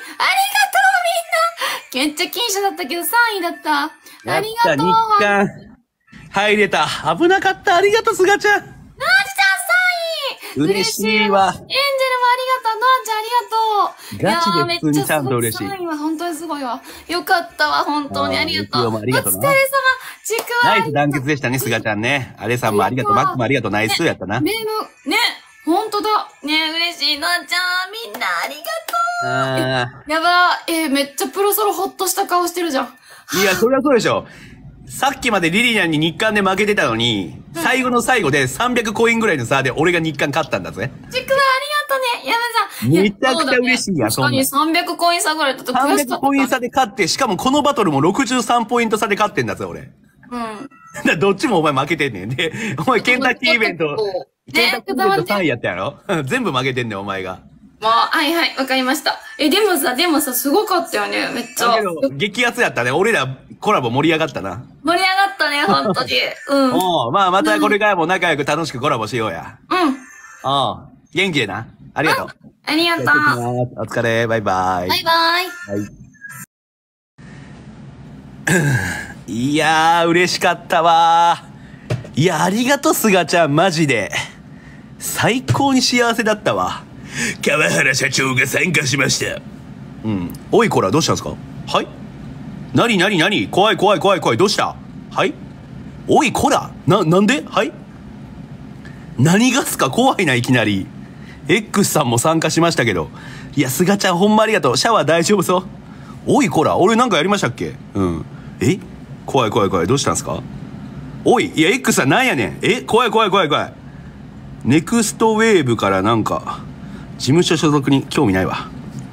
Speaker 2: う、みんな。めっちゃ僅差だったけどさんいだった。ありがとう。
Speaker 1: 日韓。入れた。危なかった。ありがとう、すがちゃん。
Speaker 2: なーちゃんさんい。
Speaker 1: 嬉しいわ。
Speaker 2: エンジェルもありがとう。なーちゃんありがとう。
Speaker 1: ガチで普通にちゃんと嬉しい。
Speaker 2: さんいは本当にすごいわ。よかったわ、本当にありがとう。
Speaker 1: ありがとうな。
Speaker 2: お疲れ様。ちくわ。
Speaker 1: ナイス団結でしたね、すがちゃんね。あれさんもありがとう。マックもありがとう。ナイスやったな。
Speaker 2: メール、ね。ほんとだ。ね嬉しいなーちゃん。みんなありがとう。
Speaker 1: あ
Speaker 2: やばー。えー、めっちゃプロソロほっとした顔してるじゃん。
Speaker 1: いや、それはそうでしょ。さっきまでリリアンに日韓で負けてたのに、うん、最後の最後でさんびゃくコインぐらいの差で俺が日韓勝ったんだぜ。
Speaker 2: ちくわありがとうね。やめさん。
Speaker 1: めちゃくちゃ嬉しいや、
Speaker 2: ね、そんな。確かにさんびゃくコイン差ぐらいだと悔しかった。
Speaker 1: さんびゃくコイン差で勝って、しかもこのバトルもろくじゅうさんポイント差で勝ってんだぜ、俺。
Speaker 2: うん。
Speaker 1: だどっちもお前負けてんねん。で、お前ケンタッキーイベント、ケンタッキーイベントさんいやったやろ全部負けてんねん、お前が。
Speaker 2: もう、はいはい、わかりました。え、でもさ、でもさ、すごかったよね、めっちゃ。だけど、
Speaker 1: 激アツやったね。俺らコラボ盛り上がったな。
Speaker 2: 盛り上がったね、ほんとに。うん。
Speaker 1: おう、まあまたこれからも仲良く楽しくコラボしようや。
Speaker 2: うん。
Speaker 1: おう、元気でな。ありがとう。
Speaker 2: ありがとう。
Speaker 1: お疲れ、バイバイ。
Speaker 2: バイバイ。
Speaker 1: はい。いやー、嬉しかったわー。いや、ありがとう、すがちゃん、マジで。最高に幸せだったわ。川原社長が参加しました。うん。おい、こら、どうしたんですか？はい？なになになに？怖い怖い怖い怖い。どうした？はい？おい、こら、な、なんで？はい？何がっすか？怖いな、いきなり。X さんも参加しましたけど。いや、すがちゃん、ほんまありがとう。シャワー大丈夫そう？おい、こら、俺なんかやりましたっけ？うん。え？怖い怖い怖い。どうしたんすか？おい、いや、X さんなんやねん。え？怖い怖い怖い怖い。ネクストウェーブからなんか、事務所所属に興味ないわ。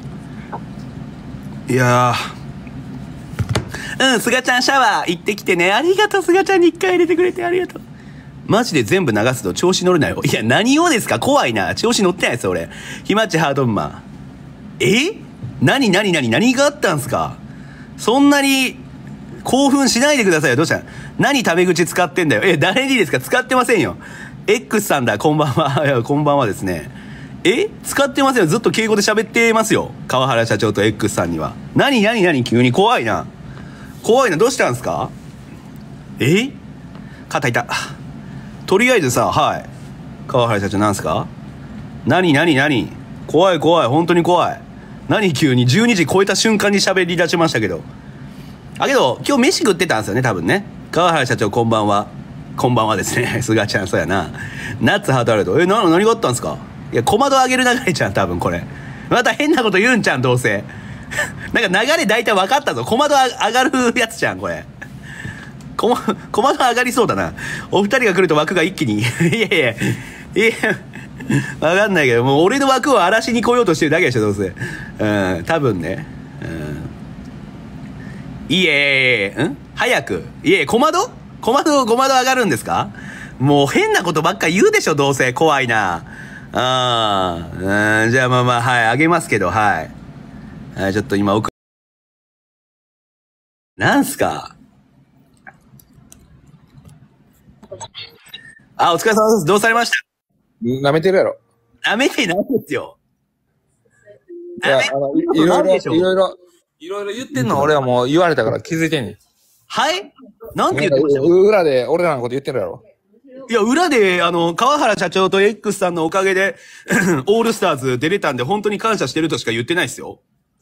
Speaker 1: いやー。うん、すがちゃんシャワー行ってきてね。ありがとう、すがちゃんに一回入れてくれてありがとう。マジで全部流すと調子乗るなよ。いや、何をですか？怖いな。調子乗ってないですよ、俺。ひまっちハードンマン。え？何何何何があったんすか？そんなに、 興奮しないでくださいよ。どうした何タメ口使ってんだよ。え、誰にですか？使ってませんよ。X さんだ、こんばんは。いや、こんばんはですね。え使ってませんよ。ずっと敬語で喋ってますよ。川原社長と X さんには。何何何急に怖いな。怖いな。どうしたんすか？え肩痛。とりあえずさ、はい。川原社長なんすか？何何何怖い怖い。本当に怖い。何急にじゅうにじ超えた瞬間に喋り出しましたけど。あ、けど、今日飯食ってたんですよね、多分ね。川原社長こんばんは。こんばんはですね。菅ちゃん、そうやな。ナッツハートあると。え、な、何があったんすか？いや、小窓上げる流れじゃん、多分これ。また変なこと言うんちゃん、どうせ。なんか流れ大体分かったぞ。小窓上がるやつじゃん、これ。小小窓上がりそうだな。お二人が来ると枠が一気に。いやいやいや。いや、わかんないけど、もう俺の枠を荒らしに来ようとしてるだけでしょ、どうせ。うん、多分ね。うん。いえ、ん早く。いえ、小窓小窓、小窓上がるんですか？もう変なことばっか言うでしょ、どうせ。怖いな。ああ、うん、じゃあまあまあ、はい、あげますけど、はい。はい、ちょっと今奥。なんすか？あ、お疲れ様です。どうされました？
Speaker 3: 舐めてるやろ。
Speaker 1: 舐めてないですよ。
Speaker 3: いや、あの、いいろいろ、いろいろ、いろいろ言ってんの俺はもう言われたから気づいてんねん。
Speaker 1: はいなんて言ってました？
Speaker 3: 裏で俺らのこと言ってるやろ。
Speaker 1: いや、裏で、あの、川原社長と X さんのおかげで、オールスターズ出れたんで、本当に感謝してるとしか言ってないですよ。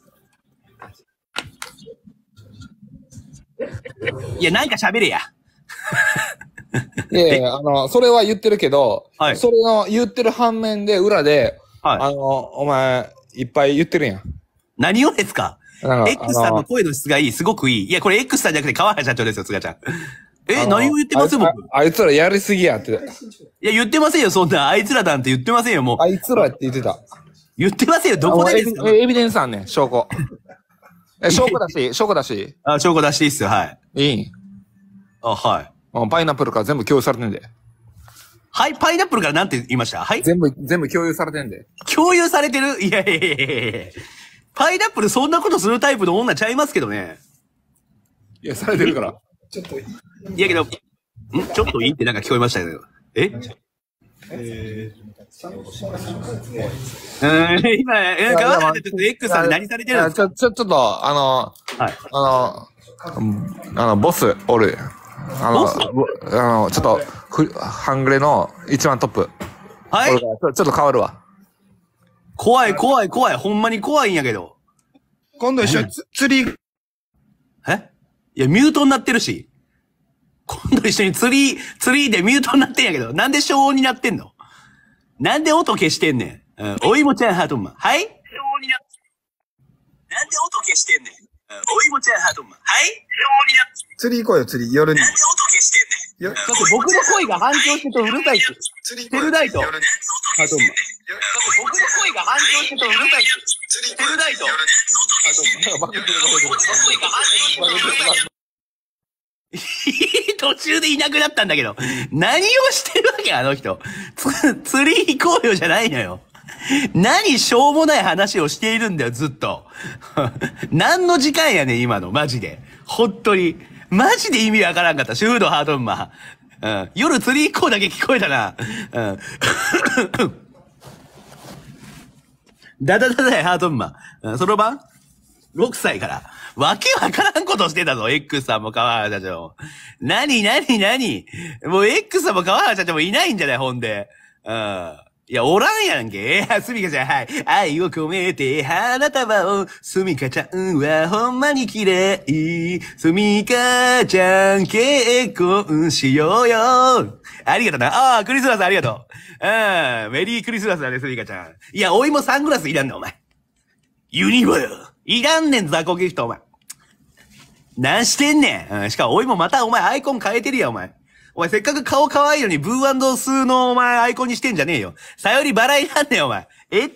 Speaker 1: いや、なんか喋れや。
Speaker 3: いやいや、あの、それは言ってるけど、
Speaker 1: はい、
Speaker 3: それの言ってる反面で、裏で、
Speaker 1: はい、
Speaker 3: あの、お前、いっぱい言ってるやん。
Speaker 1: 何をですか？ X さんの声の質がいい、すごくいい。いや、これ X さんじゃなくて川原社長ですよ、菅ちゃん。え、何を言ってます僕。
Speaker 3: あいつらやりすぎやって。い
Speaker 1: や、言ってませんよ、そんな。あいつらなんて言ってませんよ、もう。
Speaker 3: あいつらって言ってた。
Speaker 1: 言ってませんよ、どこでですか？
Speaker 3: エビデンスあんねん、証拠。え、証拠だし、証拠だし。
Speaker 1: あ、証拠出していいっすよ、はい。
Speaker 3: いいん？
Speaker 1: あ、はい。
Speaker 3: パイナップルから全部共有されてんで。
Speaker 1: はい、パイナップルからなんて言いました？はい。
Speaker 3: 全部、全部共有されてんで。
Speaker 1: 共有されてる？いやいやいやいやいやパイナップルそんなことするタイプの女ちゃいますけどね。
Speaker 3: いや、されてるから。ちょっといい。
Speaker 1: いやけど、んちょっといいってなんか聞こえましたけど。ええー、うん、今、え、川原ちょっと X さんで何されてるんですか？
Speaker 3: ちょ、ちょ、ちょっと、あの、はい、あの、あの、ボス、おる。あの、あの、ちょっと、ふ、半グレの一番トップ。
Speaker 1: はい。
Speaker 3: ちょ、ちょっと変わるわ。
Speaker 1: 怖い、怖い、怖い。ほんまに怖いんやけど。
Speaker 3: 今度一緒に釣り。
Speaker 1: えいや、ミュートになってるし。今度一緒に釣り、釣りでミュートになってんやけど。なんで消音になってんの？なんで音消してんねん。うん、おいもちゃんハートンマン。はい？消音になって。なんで音消してんねん。うん、おいもちゃんハートンマン。はい？消音になって。
Speaker 3: 釣り行こうよ、釣り。夜に。
Speaker 1: なんで音消してんねん。だって僕の声が反響してとうるさいって。テルダイト。ハートンマン。だって僕の声が反響してとうるさいって。テルダイト。ハートンマン。僕の声が反響してとうるさいって。途中でいなくなったんだけど。何をしてるわけあの人。つ、釣り行こうよじゃないのよ。何しょうもない話をしているんだよ、ずっと。何の時間やねん、今の。マジで。本当に。マジで意味わからんかった。シュードハートンマン。うん。夜釣り行こうだけ聞こえたな。うん。だだだだハートンマン。うん、その晩 ?ろく 歳から。わけわからんことしてたぞ、X さんも川原社長。なになになにもう X さんも川原社長もいないんじゃないほんで。うん。いや、おらんやんけ。え、すみかちゃん、はい。愛を込めて花束を、すみかちゃんはほんまに綺麗。すみかちゃん結婚しようよ。ありがとな。ああ、クリスマスありがとう。うん。メリークリスマスだね、すみかちゃん。いや、おいもサングラスいらんねん、お前。ユニバよ。いらんねん、雑魚ギフト、お前。なんしてんねん。うん。しかも、おいもまたお前アイコン変えてるやん、お前。お前せっかく顔可愛いのにブー&スーのお前アイコンにしてんじゃねえよ。さより払いなんねんお前。えって。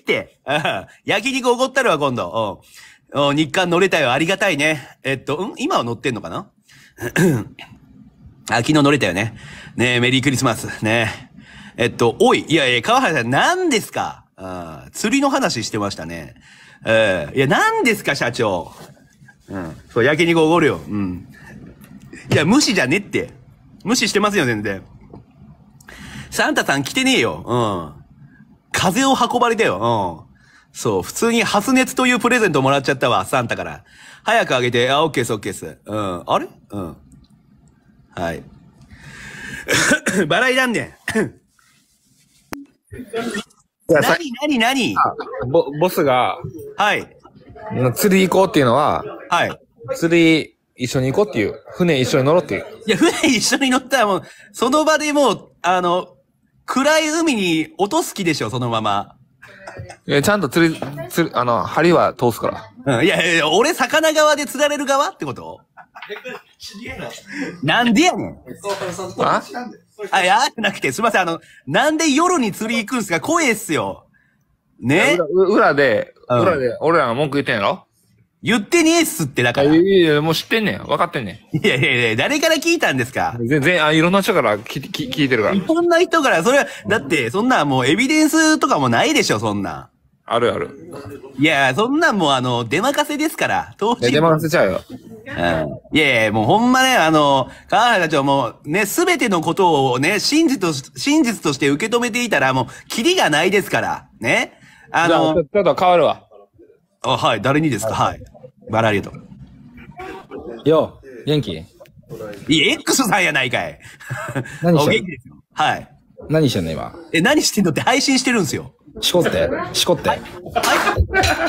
Speaker 1: うん。焼肉おごったるわ今度。うん。日韓乗れたよ。ありがたいね。えっと、ん今は乗ってんのかなあ、昨日乗れたよね。ねえ、メリークリスマス。ねえ。えっと、おい。いやいや、川原さん何ですか？あ釣りの話してましたね。えー、いや、何ですか社長。うん。そう、焼肉おごるよ。うん。 いや、無視じゃねって。無視してますよ、全然。サンタさん来てねえよ。うん。風を運ばれたよ。うん。そう、普通に発熱というプレゼントもらっちゃったわ、サンタから。早くあげて、あ、オッケーです、オッケーです。うん。あれうん。はい。バラいらんねん。何何何
Speaker 3: ボ、ボスが、
Speaker 1: はい。
Speaker 3: 釣り行こうっていうのは、
Speaker 1: はい。
Speaker 3: 釣り一緒に行こうっていう。船一緒に乗ろうっていう。
Speaker 1: いや、船一緒に乗ったらもう、その場でもう、あの、暗い海に落とす気でしょ、そのまま。
Speaker 3: いや、ちゃんと釣り、釣り、あの、針は通すから。
Speaker 1: うん。いやいや、俺魚側で釣られる側ってことなんでやねん。
Speaker 3: あ
Speaker 1: あ、いや、じゃなくて、すいません、あの、なんで夜に釣り行くんすか？怖えっすよ。ね
Speaker 3: 裏裏で、
Speaker 1: うん、
Speaker 3: 裏で、俺らが文句言ってんやろ？
Speaker 1: 言ってねえっすって、だから。
Speaker 3: いやいや、もう知ってんねん。分かってんね
Speaker 1: ん。いやいやいや、誰から聞いたんですか？
Speaker 3: 全然、あ、いろんな人から聞聞聞いてるから。
Speaker 1: いろんな人から、それは、だって、そんなもうエビデンスとかもないでしょ、そんな。
Speaker 3: あるある。
Speaker 1: いや、そんなんもうあの、出任せですから。当時。
Speaker 3: 出任せちゃうよ。
Speaker 1: うん。いやいや、もうほんまね、あの、川原課長もうね、すべてのことをね、真実とし、真実として受け止めていたらもう、キリがないですから。ね。あの、
Speaker 3: ちょっと変わるわ。
Speaker 1: あ、はい、誰にですか？はい。バラありがと
Speaker 3: う。よ、元気？
Speaker 1: いや、X さんやないかい。
Speaker 3: 何してんの？
Speaker 1: お元気ですよ。はい。
Speaker 3: 何してんの今？
Speaker 1: え、何してんのって配信してるんですよ。
Speaker 3: しこって。しこって。はい。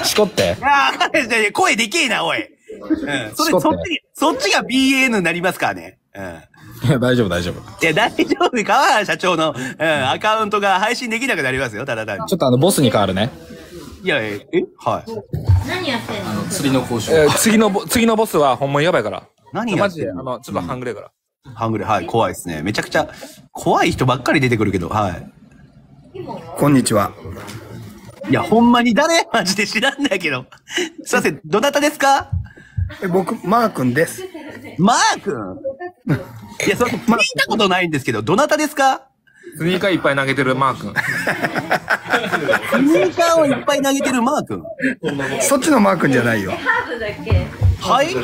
Speaker 3: しこって。
Speaker 1: ああ、声でけえな、おい。うん。それ、そっち、そっちが ビーエヌ になりますからね。うん。
Speaker 3: いや、大丈夫、大丈夫。
Speaker 1: いや、大丈夫。川原社長の、うん、アカウントが配信できなくなりますよ、ただ単に。
Speaker 3: ちょっとあの、ボスに変わるね。
Speaker 1: いや、え、えはい。
Speaker 2: 何やってんの？
Speaker 3: あの、釣りの交渉。えー、次の、次のボスはほんまにやばいから。
Speaker 1: 何やってんの？
Speaker 3: マジで、あの、ちょっと半グレから。
Speaker 1: うん、半グレ、はい、怖いですね。めちゃくちゃ、怖い人ばっかり出てくるけど、はい。
Speaker 4: こんにちは。
Speaker 1: いや、ほんまに誰？マジで知らんないけど。すいません、どなたですか？
Speaker 4: え、僕、マー君です。
Speaker 1: マー君？いや、それ、聞いたことないんですけど、どなたですか？
Speaker 3: スニーカーいっぱい投げてるマー君。
Speaker 1: スニーカーをいっぱい投げてるマー君。
Speaker 4: そっちのマー君じゃないよ。
Speaker 1: はい？
Speaker 4: うん、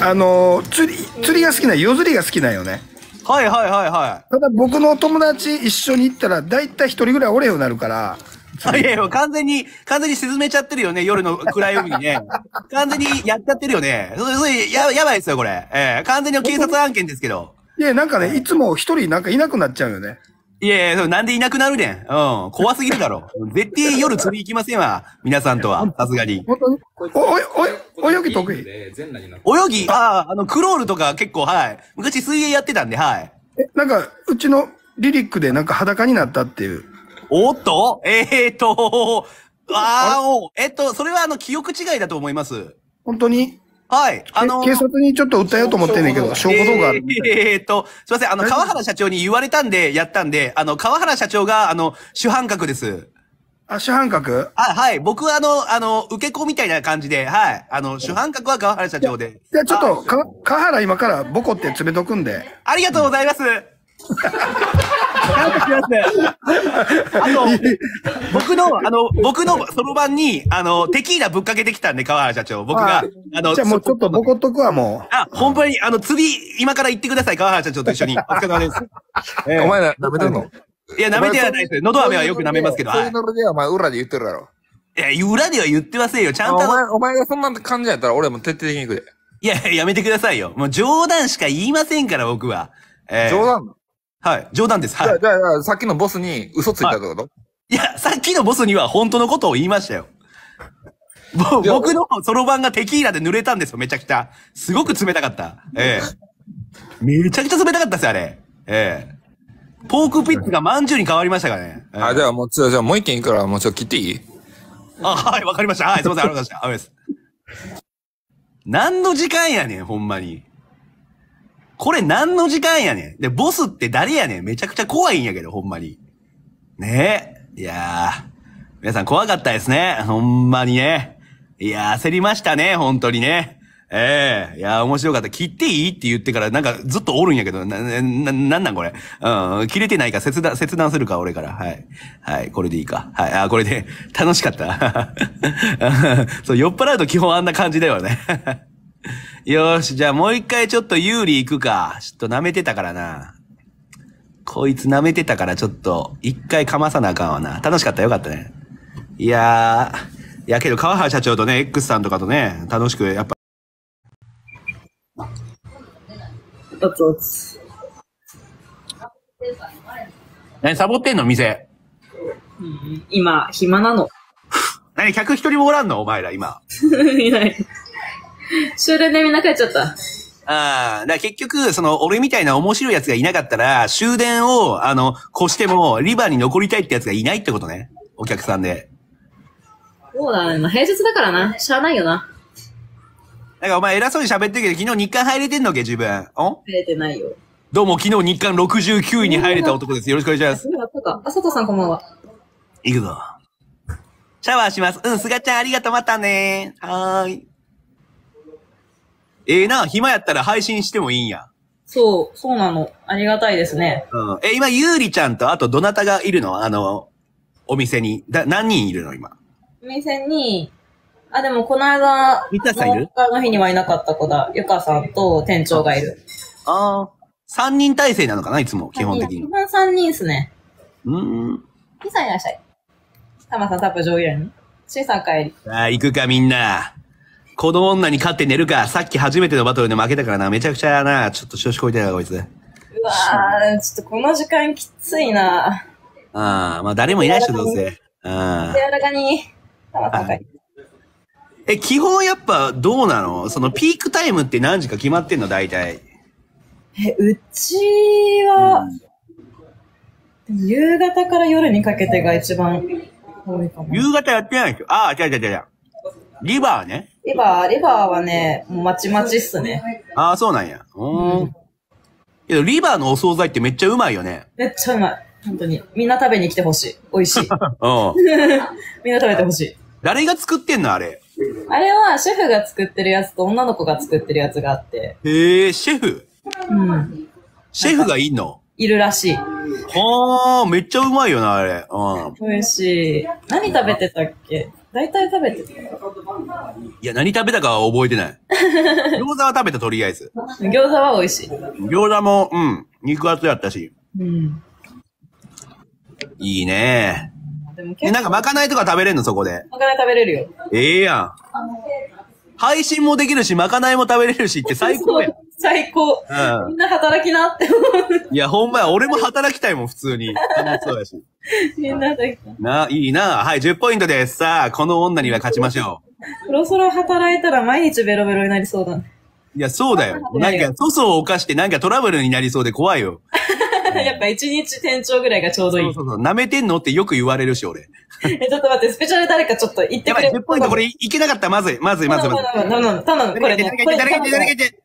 Speaker 4: あの、釣り、釣りが好きな、夜釣りが好きなんよね。
Speaker 1: はいはいはいはい。
Speaker 4: ただ僕の友達一緒に行ったら、だいたい一人ぐらいおれようになるから。
Speaker 1: いやいや、完全に、完全に沈めちゃってるよね、夜の暗い海にね。完全にやっちゃってるよね。それ、それ、や、やばいですよ、これ。ええー、完全に警察案件ですけど。
Speaker 4: いや、なんかね、いつも一人なんかいなくなっちゃうよね。
Speaker 1: いやいや、なんでいなくなるねん。うん。怖すぎるだろ。絶対夜釣り行きませんわ。皆さんとは。さすがに。
Speaker 4: 本当にお、お、お、泳ぎ得意？
Speaker 1: 泳ぎああ、あの、クロールとか結構、はい。昔水泳やってたんで、はい。
Speaker 4: え、なんか、うちのリリックでなんか裸になったっていう。
Speaker 1: おっとえーと、ああ、おえっと、それはあの、記憶違いだと思います。
Speaker 4: 本当に？
Speaker 1: はい。あの、
Speaker 4: 警察にちょっと訴えようと思ってんねんけど、証拠動画ある。
Speaker 1: えーっと、すいません。あの、川原社長に言われたんで、やったんで、あの、川原社長が、あの、主犯格です。
Speaker 4: あ、主犯格？
Speaker 1: あ、はい。僕はあの、あの、受け子みたいな感じで、はい。あの、主犯格は川原社長で。
Speaker 4: じゃあちょっと、か、川原今からボコって詰めとくんで。
Speaker 1: ありがとうございます。なんかします。あの、僕の、あの、僕のそろばんに、あの、テキーラぶっかけてきたんで、川原社長。僕が、あ, あの、
Speaker 4: じゃあもうちょっとボコっとくわ、も
Speaker 1: う。あ、本当に、あの、釣り、今から行ってください、川原社長と一緒に。お疲れ様です。
Speaker 3: えー、お前ら、舐めてんの？
Speaker 1: いや、舐めてはないです。喉飴はよく舐めますけど。
Speaker 3: そういうのでは、お前、裏で言ってるだろ。
Speaker 1: いや、裏では言ってませんよ。ちゃんと。
Speaker 3: お前、お前がそんな感じやったら、俺も徹底的に行くで。
Speaker 1: いや、やめてくださいよ。もう冗談しか言いませんから、僕は。
Speaker 3: えー、冗談？
Speaker 1: はい。冗談です。はい。
Speaker 3: じゃあ、じゃあ、さっきのボスに嘘ついたってこと？はい、
Speaker 1: いや、さっきのボスには本当のことを言いましたよ。僕のそろばんがテキーラで濡れたんですよ、めちゃくちゃ。すごく冷たかった。ええ。めちゃくちゃ冷たかったですよ、あれ。ええ。ポークピッツがまんじゅうに変わりましたからね。ええ、
Speaker 3: あ、じゃあもう、じゃあもう一件いいから、もうちょっと切っていい？
Speaker 1: あ、はい、わかりました。はい、すいません、ありがとうございました。ありがとうございます。何の時間やねん、ほんまに。これ何の時間やねん。で、ボスって誰やねん。めちゃくちゃ怖いんやけど、ほんまに。ねえ。いやー。皆さん怖かったですね。ほんまにね。いやー、焦りましたね。本当にね。ええー。いやー、面白かった。切っていいって言ってから、なんかずっとおるんやけど、な、な、なんなんこれ。うん。切れてないか切断、切断するか、俺から。はい。はい。これでいいか。はい。あ、これで、楽しかった。そう、酔っ払うと基本あんな感じだよね。いよーし、じゃあもう一回ちょっと有利行くか。ちょっと舐めてたからな。こいつ舐めてたからちょっと、一回かまさなあかんわな。楽しかった、よかったね。いやー、いやけど川原社長とね、X さんとかとね、楽しく、やっぱ。
Speaker 2: おつおつ。
Speaker 1: 何サボってんの店。
Speaker 2: うん、今、暇なの。
Speaker 1: 何客一人もおらんのお前ら今。
Speaker 2: いない。終電でみんな帰っちゃった。
Speaker 1: ああ、だから結局、その、俺みたいな面白いやつがいなかったら、終電を、あの、越しても、リバーに残りたいってやつがいないってことね。お客さんで。
Speaker 2: そうだね。まあ、平日だからな。しゃあないよな。
Speaker 1: だからお前偉そうに喋ってるけど、昨日日韓入れてんのけ自分。お
Speaker 2: 入れてないよ。
Speaker 1: どうも、昨日日韓ろくじゅうきゅういに入れた男です。よろしくお願いします。
Speaker 2: あったか。あ、佐藤さんこんばんは。
Speaker 1: 行くぞ。シャワーします。うん、すがちゃんありがとう。またね。はーい。ええー、な、暇やったら配信してもいいんや。
Speaker 2: そう、そうなの。ありがたいですね。
Speaker 1: うん。え、今、ゆうりちゃんと、あと、どなたがいるのあの、お店に。だ、何人いるの今。
Speaker 2: お店に、あ、でもこの間、
Speaker 1: 三田さんいる？
Speaker 2: の日にはいなかった子だ。ゆかさんと店長がいる。
Speaker 1: ああ。三人体制なのかないつも、基本的に。
Speaker 2: 基本三人っすね。
Speaker 1: うーん。
Speaker 2: ひさんいらっしゃい。たまさんタップ上位欄に。しんさん帰り。
Speaker 1: さあ、行くかみんな。この女に勝って寝るか。さっき初めてのバトルで負けたからな。めちゃくちゃな。ちょっと調子こいてるな、こいつ。
Speaker 2: うわー、ちょっとこの時間きついな。
Speaker 1: ああ、まあ誰もいないでしょ、どうせ。ああ。
Speaker 2: 柔らかに。たまさん帰り。
Speaker 1: え、基本やっぱどうなの？そのピークタイムって何時か決まってんの大体。
Speaker 2: え、うちは、うん、夕方から夜にかけてが一番多いかも。
Speaker 1: 夕方やってないでしょ？ああ、違う違う違う。リバーね。
Speaker 2: リバー、リバーはね、もうまちまちっすね。
Speaker 1: ああ、そうなんや。うん。けど、リバーのお惣菜ってめっちゃうまいよね。
Speaker 2: めっちゃうまい。本当に。みんな食べに来てほしい。美味しい。うん。みんな食べてほしい。
Speaker 1: 誰が作ってんのあれ。
Speaker 2: あれは、シェフが作ってるやつと女の子が作ってるやつがあって。
Speaker 1: へえ、シェフ。
Speaker 2: うん。
Speaker 1: シェフがいんの？
Speaker 2: いるらしい。
Speaker 1: はあ、めっちゃうまいよな、あれ。うん。
Speaker 2: 美味しい。何食べてたっけ？大体食べてた。
Speaker 1: いや、何食べたかは覚えてない。餃子は食べた、とりあえず。
Speaker 2: 餃子は美味しい。
Speaker 1: 餃子も、うん、肉厚やったし。
Speaker 2: うん。
Speaker 1: いいね。
Speaker 2: でも
Speaker 1: え、なんかまかないとか食べれんのそこで。
Speaker 2: まかない食べれるよ。
Speaker 1: ええやん。配信もできるし、まかないも食べれるしって最高やん。
Speaker 2: 最高。うん。みんな働きなって思う。
Speaker 1: いや、ほんまや、俺も働きたいもん、普通に。楽しそうやし。
Speaker 2: みんな働きたい。
Speaker 1: な、いいな。はい、じゅっポイントです。さあ、この女には勝ちましょ
Speaker 2: う。そろそろ働いたら毎日ベロベロになりそうだね。
Speaker 1: いや、そうだよ。なんか、粗相を犯してなんかトラブルになりそうで怖いよ。
Speaker 2: やっぱ一日店長ぐらいがちょうどいい。
Speaker 1: そうそうそう。舐めてんのってよく言われるし、俺。
Speaker 2: え、ちょっと待って、スペシャル誰かちょっと言ってくれ。
Speaker 1: やばい、じゅっポイントこれいけなかった。まずい、まずい、まずい、まずい。
Speaker 2: 頼む、頼む、これね。
Speaker 1: 誰がいて、誰がいて、誰がいて。って。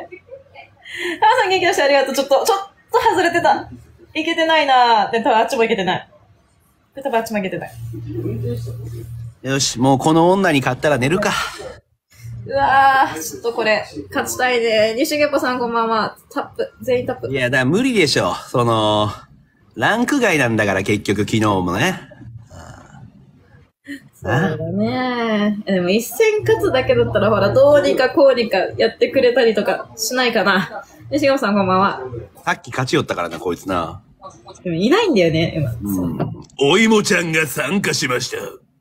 Speaker 2: タマさん元気出してありがとう。ちょっと、ちょっと外れてた。いけてないなぁ。で、多分あっちもいけてない。で、多分あっちもいけてない。
Speaker 1: よし、もうこの女に勝ったら寝るか。
Speaker 2: うわぁ、ちょっとこれ、勝ちたいね。西げぽさんこんばんは。タップ、全員タップ。
Speaker 1: いや、だから無理でしょ。その、ランク外なんだから結局昨日もね。
Speaker 2: そうだね。でも一戦勝つだけだったらほら、どうにかこうにかやってくれたりとかしないかな。西げぽさんこんばんは。
Speaker 1: さっき勝ちよったからな、こいつな。
Speaker 2: でもいないんだよね、今。
Speaker 1: うん。おいもちゃんが参加しました。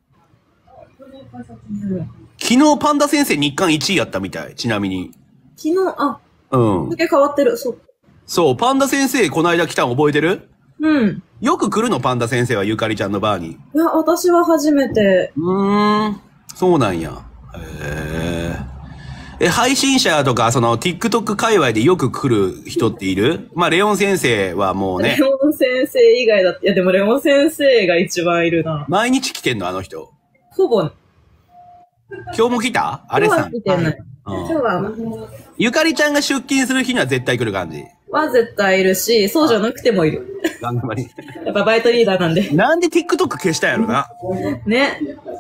Speaker 1: うん昨日パンダ先生日韓いちいやったみたい。ちなみに。
Speaker 2: 昨日、あ。
Speaker 1: うん。
Speaker 2: だけ変わってる。そう。
Speaker 1: そう、パンダ先生この間来たの覚えてる？
Speaker 2: うん。
Speaker 1: よく来るのパンダ先生はゆかりちゃんのバーに。
Speaker 2: いや、私は初めて。
Speaker 1: うーん。そうなんや。へえ。え、配信者とか、その TikTok 界隈でよく来る人っている？まあ、レオン先生はもうね。
Speaker 2: レオン先生以外だって。いや、でもレオン先生が一番いるな。
Speaker 1: 毎日来てんのあの人。
Speaker 2: ほぼ。
Speaker 1: 今日も来た？あれさん。
Speaker 2: 今日は来てない。今日は。
Speaker 1: ゆかりちゃんが出勤する日には絶対来る感じ。
Speaker 2: は絶対いるし、そうじゃなくてもいる。
Speaker 1: 頑張り。
Speaker 2: やっぱバイトリーダーなんで。
Speaker 1: なんで TikTok 消したんやろな。
Speaker 2: ね。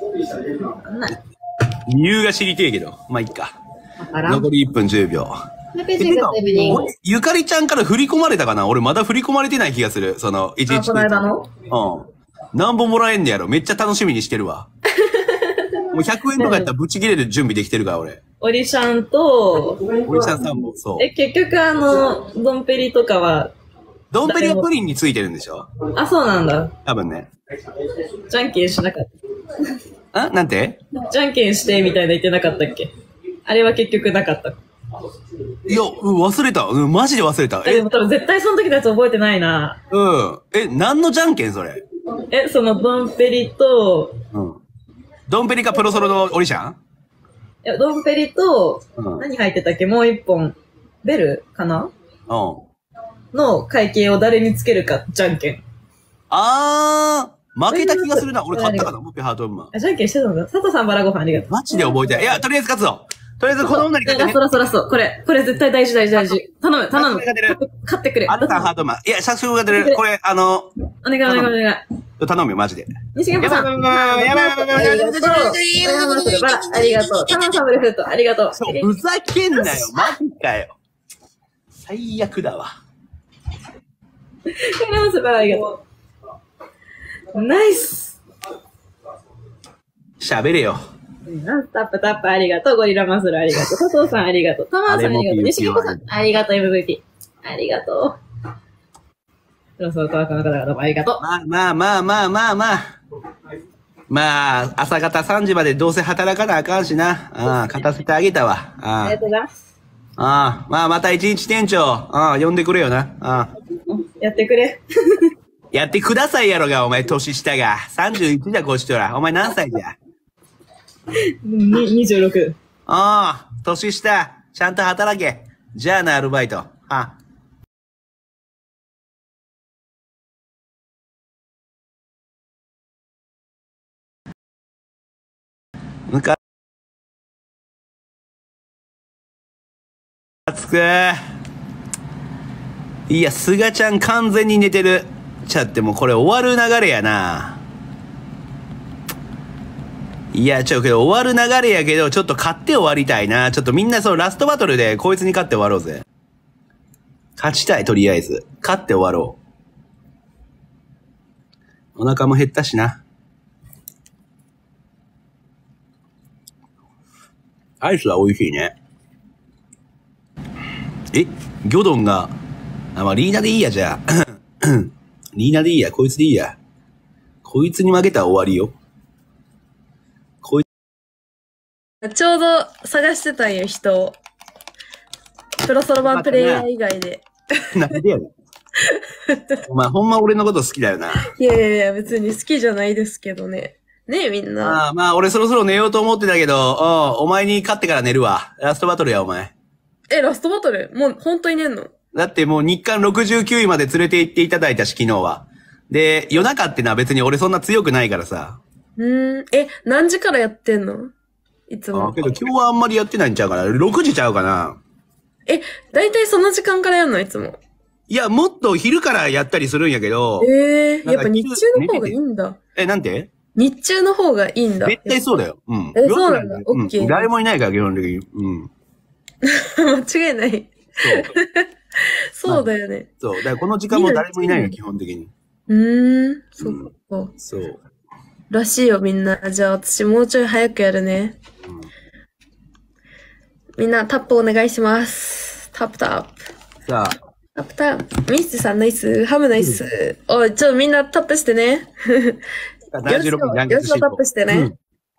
Speaker 1: 理由が知りてえけど。まあ、いっか。残りいっぷんじゅうびょう。ゆかりちゃんから振り込まれたかな？俺まだ振り込まれてない気がする。その、いちいち。
Speaker 2: この間の？
Speaker 1: うん。何本もらえんねやろ。めっちゃ楽しみにしてるわ。もうひゃくえんとかやったらブチ切れる準備できてるから、俺。
Speaker 5: オリシャンと、
Speaker 1: おじさんさんもそう。
Speaker 5: え、結局あの、ドンペリとかは、
Speaker 1: ドンペリはプリンについてるんでしょ？
Speaker 5: あ、そうなんだ。
Speaker 1: 多分ね。
Speaker 5: じゃんけんしなかっ
Speaker 1: あなんて？
Speaker 5: た。じゃんけんしてみたいな言ってなかったっけ？あれは結局なかった。
Speaker 1: いや、うん忘れた。うん、マジで忘れた。え、
Speaker 5: でも多分絶対その時のやつ覚えてないな。
Speaker 1: うん。え、何のじゃんけんそれ？
Speaker 5: え、そのドンペリと、
Speaker 1: うん。ドンペリかプロソロのオリシャン？
Speaker 5: いや、ドンペリと、
Speaker 1: うん
Speaker 5: 何入ってたっけ？もう一本、ベルかな
Speaker 1: うん。
Speaker 5: の会計を誰につけるか、じゃんけん。
Speaker 1: あー、負けた気がするな。俺勝ったかな、モッピーハートウーマン。
Speaker 5: あ、じゃんけんしてたのか佐藤さんバラご飯ありがとう。
Speaker 1: マジで覚えてない。いや、とりあえず勝つぞ。とりあえずこの女に勝ってね
Speaker 5: ラスト。ラストラスト。これ、これ絶対大事大事大事。頼む、頼む。
Speaker 1: 勝ってる
Speaker 5: 勝ってくれ。
Speaker 1: あなたハートウーマン。いや、写真が出る。これ、あの、
Speaker 5: お願いお願いお願い。
Speaker 1: 頼むよ、マジで。
Speaker 5: 西山さん。
Speaker 1: やばいやばいやばいやばいやばいやばいやばいやばいやばい
Speaker 5: バラ、ありがとう。タマサブルフート、ありがとう。
Speaker 1: そう、ふざけんなよ、マジかよ。最悪だわ。
Speaker 5: タマサバラ、ありがとう。ナイス。
Speaker 1: 喋れよ。
Speaker 5: タップタップありがとう。ゴリラマスルありがとう。佐藤さんありがとう。タマさんありがとう。西山さんありがとう。エムブイピー。ありがとう。そうそう、トワカの方々もありがとう。
Speaker 1: まあまあまあまあまあまあ。まあ、朝方さんじまでどうせ働かなあかんしな。ああ、勝たせてあげたわ。あ
Speaker 5: ありがとうございます。
Speaker 1: あ、あまあまた一日店長、ああ、呼んでくれよな。ああ
Speaker 5: やってくれ。
Speaker 1: やってくださいやろが、お前年下が。さんじゅういちだ、こちとら。お前何歳じゃ。
Speaker 5: に、にじゅうろく。
Speaker 1: ああ、年下。ちゃんと働け。じゃあな、アルバイト。あむかつくいや、すがちゃん完全に寝てる。ちゃってもうこれ終わる流れやな。いや、ちょ、けど終わる流れやけど、ちょっと勝って終わりたいな。ちょっとみんなそのラストバトルでこいつに勝って終わろうぜ。勝ちたい、とりあえず。勝って終わろう。お腹も減ったしな。アイスは美味しいね。え魚丼が、あ、まあ、リーナでいいや、じゃあ。リーナでいいや、こいつでいいや。こいつに負けたら終わりよ。こい
Speaker 6: ちょうど探してたんよ、人を。プロソロ版プレイヤー以外で。
Speaker 1: つ、なんでやねん。お前ほんま俺のこと好きだよな。
Speaker 6: いやいやいや、別に好きじゃないですけどね。ねえ、みんな。
Speaker 1: ああ、まあ俺そろそろ寝ようと思ってたけど、おお前に勝ってから寝るわ。ラストバトルや、お前。
Speaker 6: え、ラストバトルもう本当に寝んの？
Speaker 1: だってもう日韓ろくじゅうきゅういまで連れて行っていただいたし、昨日は。で、夜中ってのは別に俺そんな強くないからさ。
Speaker 6: うーん。え、何時からやってんの？いつ
Speaker 1: あ
Speaker 6: も。
Speaker 1: けど今日はあんまりやってないんちゃうかな。ろくじちゃうかな。
Speaker 6: え、だいたいその時間からやんのいつも。
Speaker 1: いや、もっと昼からやったりするんやけど。
Speaker 6: ええー、
Speaker 1: なんか
Speaker 6: やっぱ日中の方がいいんだ。
Speaker 1: え、なんて
Speaker 6: 日中の方がいいんだ。
Speaker 1: 絶対そうだよ。うん。
Speaker 6: えそうなんだ
Speaker 1: うん
Speaker 6: オッケー
Speaker 1: 誰もいないから、基本的に。うん。
Speaker 6: 間違いない。
Speaker 1: そう。
Speaker 6: そうだよね。
Speaker 1: そう。だからこの時間も誰もいないよ、基本的に。
Speaker 6: うーん、そうか。
Speaker 1: そう。
Speaker 6: らしいよ、みんな。じゃあ私もうちょい早くやるね。
Speaker 1: うん
Speaker 6: みんなタップお願いします。タップタップ。
Speaker 1: さあ、
Speaker 6: タップタップ。ミステさんナイス。ハムナイス。おい、ちょ、みんなタップしてね。
Speaker 1: ななじゅうろくに団結していこう
Speaker 6: よしよしタップしてね。
Speaker 1: うん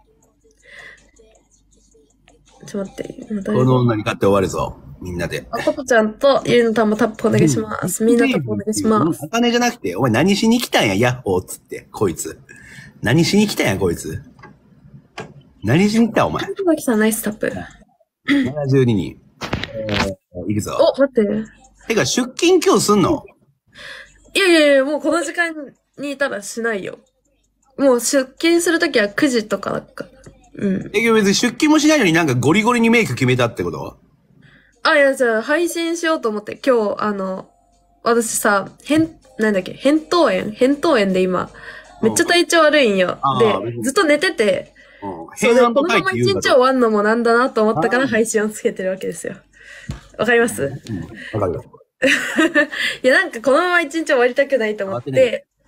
Speaker 6: ちょっと待って。また
Speaker 1: この女に勝って終わるぞ。みんなで。
Speaker 6: あ、ことちゃんとゆりのたんもタップお願いします。みんなタップお願いします。
Speaker 1: お金じゃなくて、お前何しに来たんや、ヤッホーっつって、こいつ。何しに来たんや、こいつ。何しに来たん、お前。
Speaker 6: 佐々木さんナイスタップ。
Speaker 1: ななじゅうににん。えー、いくぞ。
Speaker 6: お、待って。
Speaker 1: てか、出勤今日すんの？
Speaker 6: いやいやいや、もうこの時間にいたらしないよ。もう出勤するときはくじとかだから。うん。
Speaker 1: え、別に出勤もしないのになんかゴリゴリにメイク決めたってこと？
Speaker 6: あ、いや、じゃあ配信しようと思って、今日、あの、私さ、変、なんだっけ、扁桃炎扁桃炎で今、めっちゃ体調悪いんよ。
Speaker 1: あー
Speaker 6: で、ずっと寝てて、
Speaker 1: うん。
Speaker 6: そうで、
Speaker 1: 変
Speaker 6: このまま一日終わんのもなんだなと思ったから配信をつけてるわけですよ。わかります
Speaker 1: うん。わかるよ。
Speaker 6: いや、なんかこのまま一日終わりたくないと思っ
Speaker 1: 終わって
Speaker 6: て、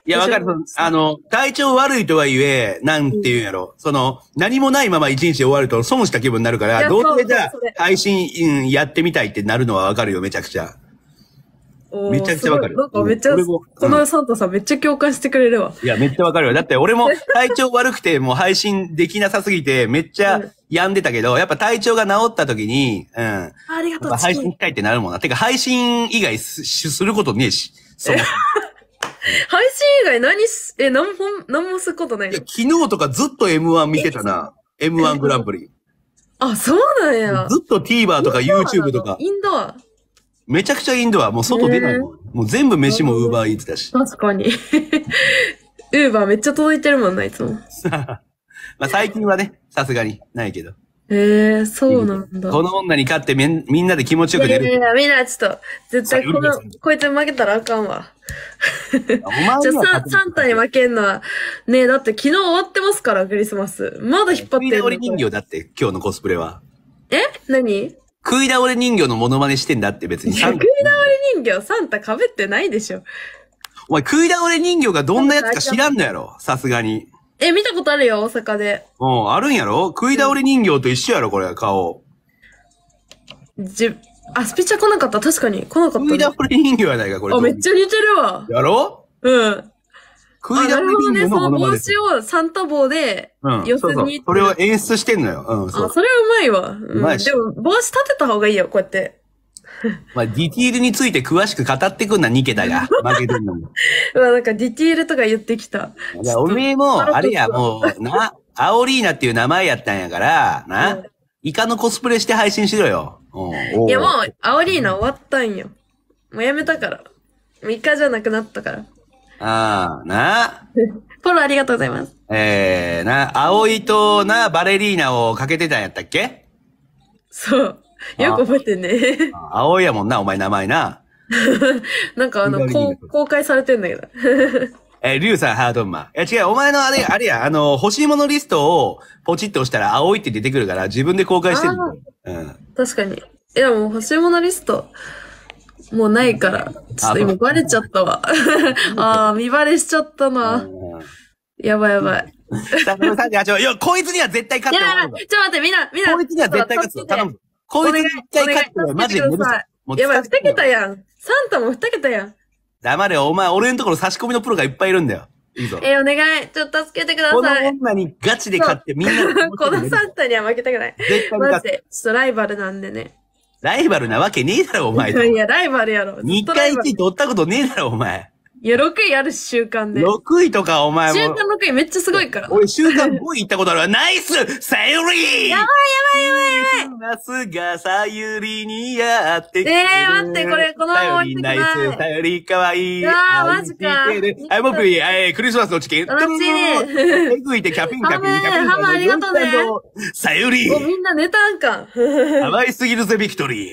Speaker 1: いや、わかる。あの、体調悪いとはいえ、なんていうんやろ。その、何もないまま一日終わると損した気分になるか
Speaker 6: いや
Speaker 1: ら、どうせじゃあ
Speaker 6: そうそうそれ、
Speaker 1: 配信、うんやってみたいってなるのはわかるよ、めちゃくちゃ。
Speaker 6: おー
Speaker 1: めちゃくちゃわかる
Speaker 6: すごいなんかめっちゃ、
Speaker 1: 俺も
Speaker 6: このサンタさんめっちゃ共感してくれるわ。
Speaker 1: いや、めっちゃわかるよ。だって俺も体調悪くてもう配信できなさすぎてめっちゃ病んでたけど、やっぱ体調が治った時に、うん。やっ
Speaker 6: ありがとう、
Speaker 1: ぱ配信したいってなるもんな。てか配信以外すすることねえし。そう。いや、
Speaker 6: 配信以外何す、え、何も、何もすることないの？
Speaker 1: 昨日とかずっと エムワン 見てたな。エムワン グランプリ。
Speaker 6: あ、そうなんや。
Speaker 1: ずっと TVer とか YouTube とか。
Speaker 6: インドア。
Speaker 1: めちゃくちゃインドア。もう外出ないもん。もう全部飯も Uber Eats だし。
Speaker 6: 確かに。ウーバーめっちゃ届いてるもんな、いつも。
Speaker 1: まあ最近はね、さすがにないけど。
Speaker 6: へえ、そうなんだ。
Speaker 1: この女に勝ってみんみんなで気持ちよく出る。
Speaker 6: いやいやいや、みんなちょっと、絶対この
Speaker 1: さあ、
Speaker 6: こいつ負けたらあかんわ。
Speaker 1: お前
Speaker 6: じゃあサ
Speaker 1: には勝てる
Speaker 6: サンタに負けんのは、ねえ、だって昨日終わってますから、クリスマス。まだ引っ張っ
Speaker 1: 食い
Speaker 6: てるの。
Speaker 1: 倒れ人形だって、今日のコスプレは。
Speaker 6: え何
Speaker 1: 食い倒れ人形のモノマネしてんだって別に。
Speaker 6: 食い倒れ人形、サンタ被ってないでしょ。
Speaker 1: お前食い倒れ人形がどんなやつか知らんのやろさすがに。
Speaker 6: え、見たことあるよ、大阪で。
Speaker 1: うん、あるんやろ食い倒れ人形と一緒やろこれ、顔。
Speaker 6: じ、あ、スピチャ来なかった。確かに。来なかった、
Speaker 1: 食い
Speaker 6: ね。
Speaker 1: 倒れ人形やないか、これ。
Speaker 6: あ、めっちゃ似てるわ。
Speaker 1: やろ
Speaker 6: うん。
Speaker 1: 食い
Speaker 6: あ、な
Speaker 1: 倒れ
Speaker 6: るほどね。
Speaker 1: 人形
Speaker 6: その帽
Speaker 1: のモノマネ。
Speaker 6: 子をサンタ帽で
Speaker 1: うん。そうそう
Speaker 6: 寄せに。
Speaker 1: それを演出してんのよ。うん、そ
Speaker 6: あ、
Speaker 1: う。
Speaker 6: それはうまいわ。うん、
Speaker 1: うまいし
Speaker 6: でも、帽子立てた方がいいよ、こうやって。
Speaker 1: まあ、ディティールについて詳しく語ってくんな、ニケタが。負けてんのも。
Speaker 6: うわ、なんかディティールとか言ってきた。
Speaker 1: いや、おめえも、あれや、もう、な、アオリーナっていう名前やったんやから、な、
Speaker 6: うん
Speaker 1: イカのコスプレして配信しろよ。うん。
Speaker 6: いや、もう、アオリーナ終わったんよ。もうやめたから。もうイカじゃなくなったから。
Speaker 1: ああ、な、
Speaker 6: フォローありがとうございます。
Speaker 1: えー、な、葵とな、バレリーナをかけてたんやったっけ？
Speaker 6: そう。よく覚えてんね。
Speaker 1: 葵やもんな、お前名前な。
Speaker 6: なんかあの、こう公開されてんだけど。
Speaker 1: えー、リュウさん、ハートンマン。いや違う、お前のあれ、あれや、あの、欲しいものリストをポチッと押したら、葵って出てくるから、自分で公開してるんだよ。うん。
Speaker 6: 確かに。いや、もう欲しいものリスト、もうないから。ちょっと今バレちゃったわ。ああ、見バレしちゃったな。やばいやばい。
Speaker 1: さんじゅうはち、いや、こいつには絶対勝
Speaker 6: いや、
Speaker 1: ってもらう
Speaker 6: ちょっと待って、みんな、みんな。
Speaker 1: こいつには絶対勝つぞ。頼む。こいつに絶対勝って、マジで戻す。もう
Speaker 6: やばい、二桁やん。サンタも二桁やん。
Speaker 1: 黙れよ、お前、俺のところ差し込みのプロがいっぱいいるんだよ。いいぞ。
Speaker 6: えー、お願い。ちょっと助けてくだ
Speaker 1: この
Speaker 6: さい。
Speaker 1: 女にガチで勝ってみんなで
Speaker 6: このサンタには負けたくない。
Speaker 1: 絶対に勝つ。
Speaker 6: マジで、ちょっとライバルなんでね。
Speaker 1: ライバルなわけねえだろ、お前と。
Speaker 6: いや、ライバルやろ。
Speaker 1: にかいいちい取ったことねえだろ、お前。
Speaker 6: いや、ろくいあるし、週間で。
Speaker 1: ろくいとか、お前も。
Speaker 6: 週間ろくいめっちゃすごいから。
Speaker 1: 俺、週間ごい行ったことあるわ。ナイスさゆり
Speaker 6: やばいやばいやばいやばい。
Speaker 1: ナスがさゆりにやってくる。
Speaker 6: えー待ってこれこのまま
Speaker 1: さゆりナイス、さゆりかわいい。
Speaker 6: うわーマジか
Speaker 1: 愛してるはい、もういい。えー、クリスマスのチキン。
Speaker 6: 楽しい
Speaker 1: えぐいてキャピンキャピンキャピン。
Speaker 6: ハムハムありがとうね。
Speaker 1: さゆり
Speaker 6: お、みんな寝たんか。ハム、
Speaker 1: 甘いすぎるぜ、ビクトリー。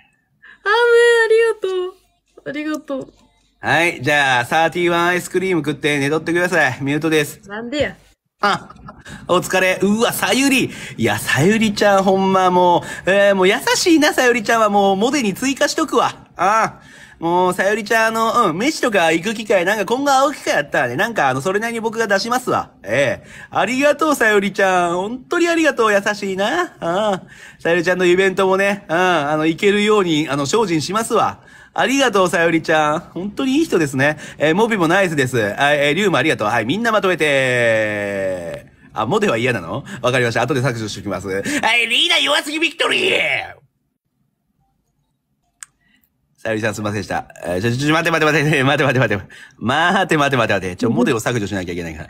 Speaker 6: ありがとう。ありがとう。
Speaker 1: はい。じゃあ、サーティワンアイスクリーム食って寝とってください。ミュートです。
Speaker 6: なんでや。
Speaker 1: あ、お疲れ。うわ、さゆり。いや、さゆりちゃんほんまもう、えー、もう優しいな、さゆりちゃんはもう、モデに追加しとくわ。ああ。もう、さゆりちゃん、あの、うん、飯とか行く機会、なんか今後会う機会あったらね、なんかあの、それなりに僕が出しますわ。ええありがとう、さゆりちゃん。本当にありがとう、優しいな。ああ。さゆりちゃんのイベントもね、うん、あの、行けるように、あの、精進しますわ。ありがとう、さゆりちゃん。本当にいい人ですね。えー、モビもナイスです。あえー、リュウもありがとう。はい、みんなまとめて。あ、モデは嫌なの？わかりました。後で削除しておきます。はい、リーダー弱すぎビクトリー！さゆりさんすいませんでした。えー、ちょ、ちょ、待て待て待て、待て待て待て。待て待て待て待て。ちょ、モデを削除しなきゃいけないから。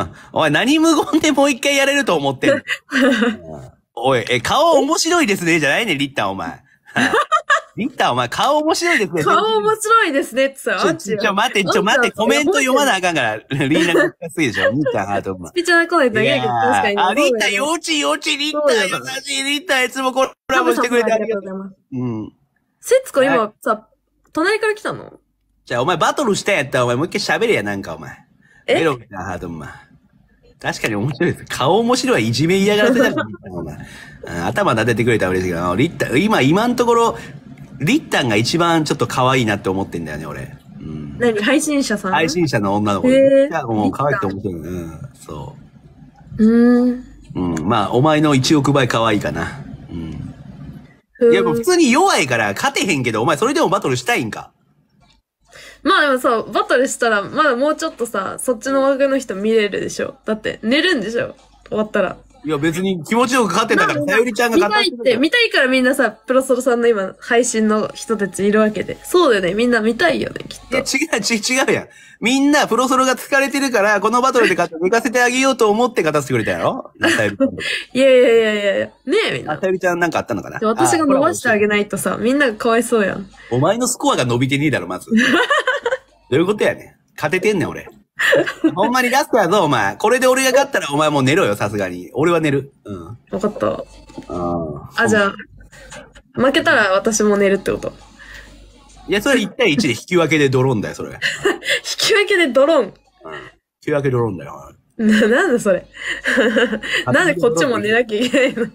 Speaker 1: お前何無言でもう一回やれると思ってんの？おい、え、顔面白いですね、じゃないね、リッターお前。リッターお前顔面白いですね。
Speaker 6: 顔面白いですねってさ、あっち
Speaker 1: ちょ、待って、ちょ、待って、コメント読まなあかんから、リーナが難しいでしょ。リッターハートお前。
Speaker 6: スピーチャー来ないとだけやけど、確かに。
Speaker 1: あ、リッター幼稚幼稚、リッター優しい、リッターいつもコラボしてくれてありがとう。
Speaker 6: ます。
Speaker 1: うん。
Speaker 6: 節子今さ、隣から来たの？
Speaker 1: じゃあお前バトルしたんやったらお前もう一回喋れや、なんかお前。
Speaker 6: え
Speaker 1: メロみたいなハートお前。確かに面白いです。顔面白い、いじめ嫌がらせだから、お前。頭撫でてくれたら嬉しいけど、リッター、今、今のところ、リッタンが一番ちょっと可愛いなって思ってんだよね、俺。うん。
Speaker 6: 何配信者さん？
Speaker 1: 配信者の女の子。
Speaker 6: へー
Speaker 1: いや、もう可愛いと思ってる。うん、そう。
Speaker 6: うーん。
Speaker 1: うん、まあ、お前のいちおくばい可愛いかな。うん。いや、もう普通に弱いから勝てへんけど、お前それでもバトルしたいんか？
Speaker 6: まあでもさ、バトルしたら、まだもうちょっとさ、そっちの枠の人見れるでしょ。だって、寝るんでしょ終わったら。
Speaker 1: いや、別に気持ちよく勝ってたから、さゆりちゃんが
Speaker 6: 見
Speaker 1: 勝
Speaker 6: たいって、見たいからみんなさ、プロソロさんの今、配信の人たちいるわけで。そうだよね。みんな見たいよね、きっと。
Speaker 1: いや、違う、ち、違うやん。みんな、プロソロが疲れてるから、このバトルで勝って寝かせてあげようと思って勝たせてくれたやろさゆりちゃんとか。
Speaker 6: いやいやいやいやいや。ねえ、みんな。
Speaker 1: あ、さゆりちゃんなんかあったのかな？
Speaker 6: 私が伸ばしてあげないとさ、みんながかわいそうやん。
Speaker 1: お前のスコアが伸びてねえだろ、まず。どういうことやねん。勝ててんねん、俺。ほんまにラストやぞ、お前。これで俺が勝ったらお前もう寝ろよ、さすがに。俺は寝る。うん。
Speaker 6: わかった。
Speaker 1: あ
Speaker 6: あ、じゃあ、負けたら私も寝るってこと。
Speaker 1: いや、それいち対いちで引き分けでドローンだよ、それ。引
Speaker 6: 引き分けでドローン。
Speaker 1: うん。引き分けドローンだよ。
Speaker 6: な、なんだそれ。なんでこっちも寝なきゃいけないの？
Speaker 1: う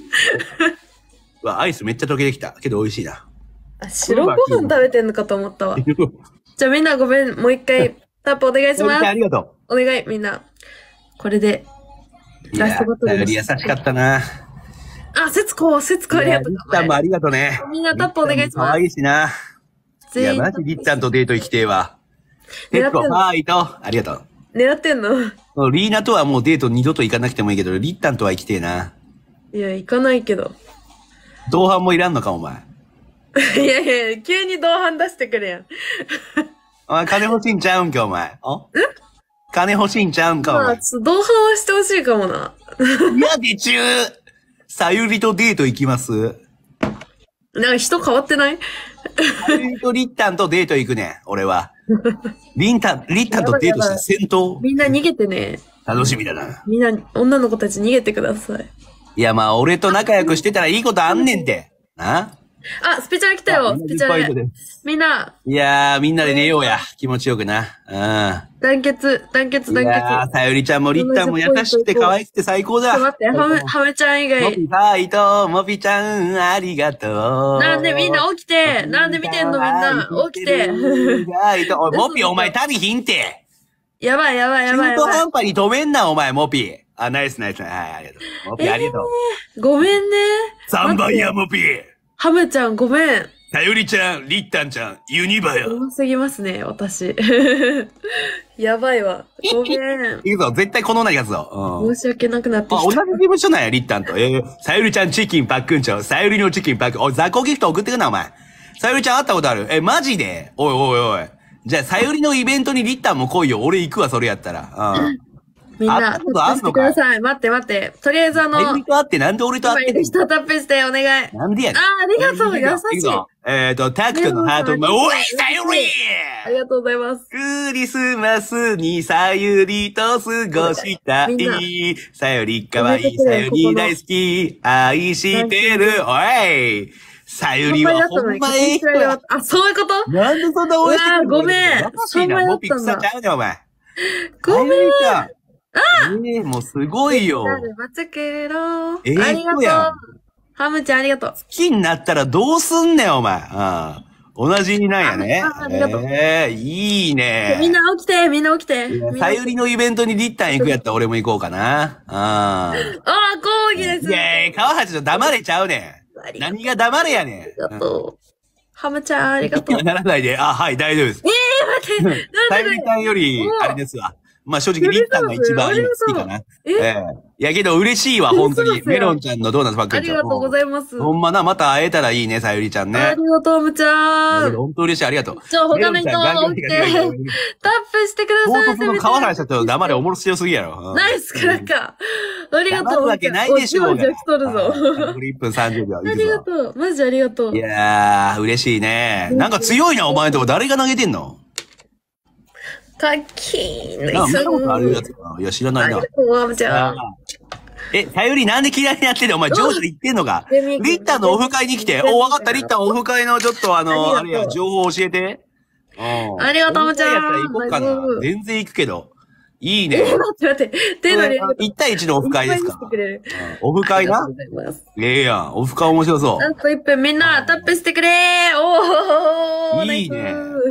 Speaker 1: わ、アイスめっちゃ溶けてきた。けど美味しいな。
Speaker 6: あ、白ご飯食べてんのかと思ったわ。じゃあみんなごめん、もう一回タップお願いします。
Speaker 1: ありがと
Speaker 6: う。お願い、みんな。これで、ラストバトルです。
Speaker 1: 優しかったな。
Speaker 6: あ、節子、節子ありがとう。
Speaker 1: リッタンもありがとうね。
Speaker 6: みんなタップお願いします。
Speaker 1: 可愛いしな。いや、マジリッタンとデート行きてえわ。節子、ファイト。ありがとう。
Speaker 6: 狙ってんの？
Speaker 1: リーナとはもうデート二度と行かなくてもいいけど、リッタンとは行きてえな。
Speaker 6: いや、行かないけど。
Speaker 1: 同伴もいらんのか、お前。
Speaker 6: いやいや、急に同伴出してくれやん。
Speaker 1: お前、金欲しいんちゃうんか、お前。おん金欲しいんちゃうんか、お
Speaker 6: まあ、
Speaker 1: 前。
Speaker 6: 同伴はしてほしいかもな。
Speaker 1: いやでちゅーさゆりとデート行きます。
Speaker 6: なんか人変わってない？
Speaker 1: さゆりとリッタンとデート行くねん、俺は。リンタン、リッタンとデートして戦闘
Speaker 6: みんな逃げてね。
Speaker 1: 楽しみだな。
Speaker 6: みんな、女の子たち逃げてください。
Speaker 1: いや、まあ、俺と仲良くしてたらいいことあんねんて。な
Speaker 6: あ、スペチャル来たよ、スペチャル。みんな。
Speaker 1: いやー、みんなで寝ようや。気持ちよくな。うん。
Speaker 6: 団結、団結、団結。い
Speaker 1: やー、さゆりちゃんもリッタンも優しくて可愛くて最高だ。
Speaker 6: ちょっと待って、ハメ、ハメちゃん以外。
Speaker 1: モピファイト、モピちゃん、ありがとう。
Speaker 6: なんでみんな起きて、なんで見てんのみんな、起きて。
Speaker 1: おい、モピお前旅ひんて。
Speaker 6: やばいやばいやばいやばい。
Speaker 1: 中途半端に止めんな、お前、モピ。あ、ナイスナイス。はい、ありがとう。モピ、ありがとう。
Speaker 6: えー、ごめんね。
Speaker 1: さんばんや、モピ。
Speaker 6: ハムちゃん、ごめん。
Speaker 1: さゆりちゃん、りったんちゃん、ユニバよ。
Speaker 6: 多すぎますね、私。やばいわ。ごめん。
Speaker 1: いいぞ、絶対この女に勝つぞ。
Speaker 6: うん、申し訳なくなってきた。
Speaker 1: あ、同じ事務所なんや、りったんと。えー、さゆりちゃんチキンパックンちゃん、さゆりのチキンパックン。おい、雑魚ギフト送ってくな、お前。さゆりちゃん会ったことある？え、マジで？おいおいおい。じゃあ、さゆりのイベントにりったんも来いよ。俺行くわ、それやったら。うん。
Speaker 6: みんな、タップしてください。待って待って。とりあえずあの、
Speaker 1: さゆりと会って、なんで俺と会ってんの？
Speaker 6: 人タップして、お願い。
Speaker 1: なんでやねん。
Speaker 6: あ、ありがとう、優しい。
Speaker 1: えっと、タクトのハート、おい、さゆり！
Speaker 6: ありがとうございます。
Speaker 1: クリスマスにさゆりと過ごしたい。さゆりかわいい、さゆり大好き。愛してる。おい！さゆりはほんまええ人や。
Speaker 6: あ、そういうこと？
Speaker 1: なんでそんな応援してるの？
Speaker 6: ごめん。
Speaker 1: そんなモピ草ちゃうねん、お前。
Speaker 6: ごめん。あ
Speaker 1: ええ、もうすごいよ。
Speaker 6: ええ人やん。ハムちゃんありがとう。
Speaker 1: 好きになったらどうすんねん、お前。ああ同じなんやね。
Speaker 6: ありがとう。
Speaker 1: ええいいね。
Speaker 6: みんな起きて、みんな起きて。
Speaker 1: さゆりのイベントにリッタン行くやったら俺も行こうかな。ああ。
Speaker 6: ああ、講義です。
Speaker 1: いやいや、川八と黙れちゃうねん。何が黙れやねん。
Speaker 6: ありがとう。ハムちゃんありがとう。
Speaker 1: ならないで。あ、はい、大丈夫です。
Speaker 6: ええ待って。
Speaker 1: さゆりちゃんより、あれですわ。まあ正直、リッタンが一番好きかな。ええ。いやけど嬉しいわ、本当に。メロンちゃんのドーナツばっかり。
Speaker 6: ありがとうございます。
Speaker 1: ほんまな、また会えたらいいね、さゆりちゃんね。
Speaker 6: ありがとう、むちゃん。
Speaker 1: 本当嬉しい、ありがとう。
Speaker 6: じゃあ他の人起きて、タップしてください。
Speaker 1: 唐突の川原社長黙れおもろしよすぎやろ。
Speaker 6: ナイスクラッカー。ありがとう。
Speaker 1: 黙るわけないでしょうが。
Speaker 6: じゃあ来とるぞ。
Speaker 1: いっぷんさんじゅうびょう。
Speaker 6: ありがとう。マジありがとう。
Speaker 1: いやー、嬉しいね。なんか強いな、お前んとこ誰が投げてんの？
Speaker 6: カッキーン。
Speaker 1: なんか見たことあるやつかな。いや、知らないな。
Speaker 6: ありがとう、ワムちゃん。
Speaker 1: え、さゆりなんで嫌いになってんの？お前上手で言ってんのか？リッターのオフ会に来て。お、わかった。リッターオフ会のちょっとあの、あれや、情報教えて。
Speaker 6: ありがとう、むちゃん。
Speaker 1: やったら行こうかな。全然行くけど。いいね。
Speaker 6: 待って待って。手のり。
Speaker 1: いち対いちのオフ会ですか？オフ会な？ええやん。オフ会面白そう。
Speaker 6: あといっぷんみんなタップしてくれー。おー。
Speaker 1: いいね。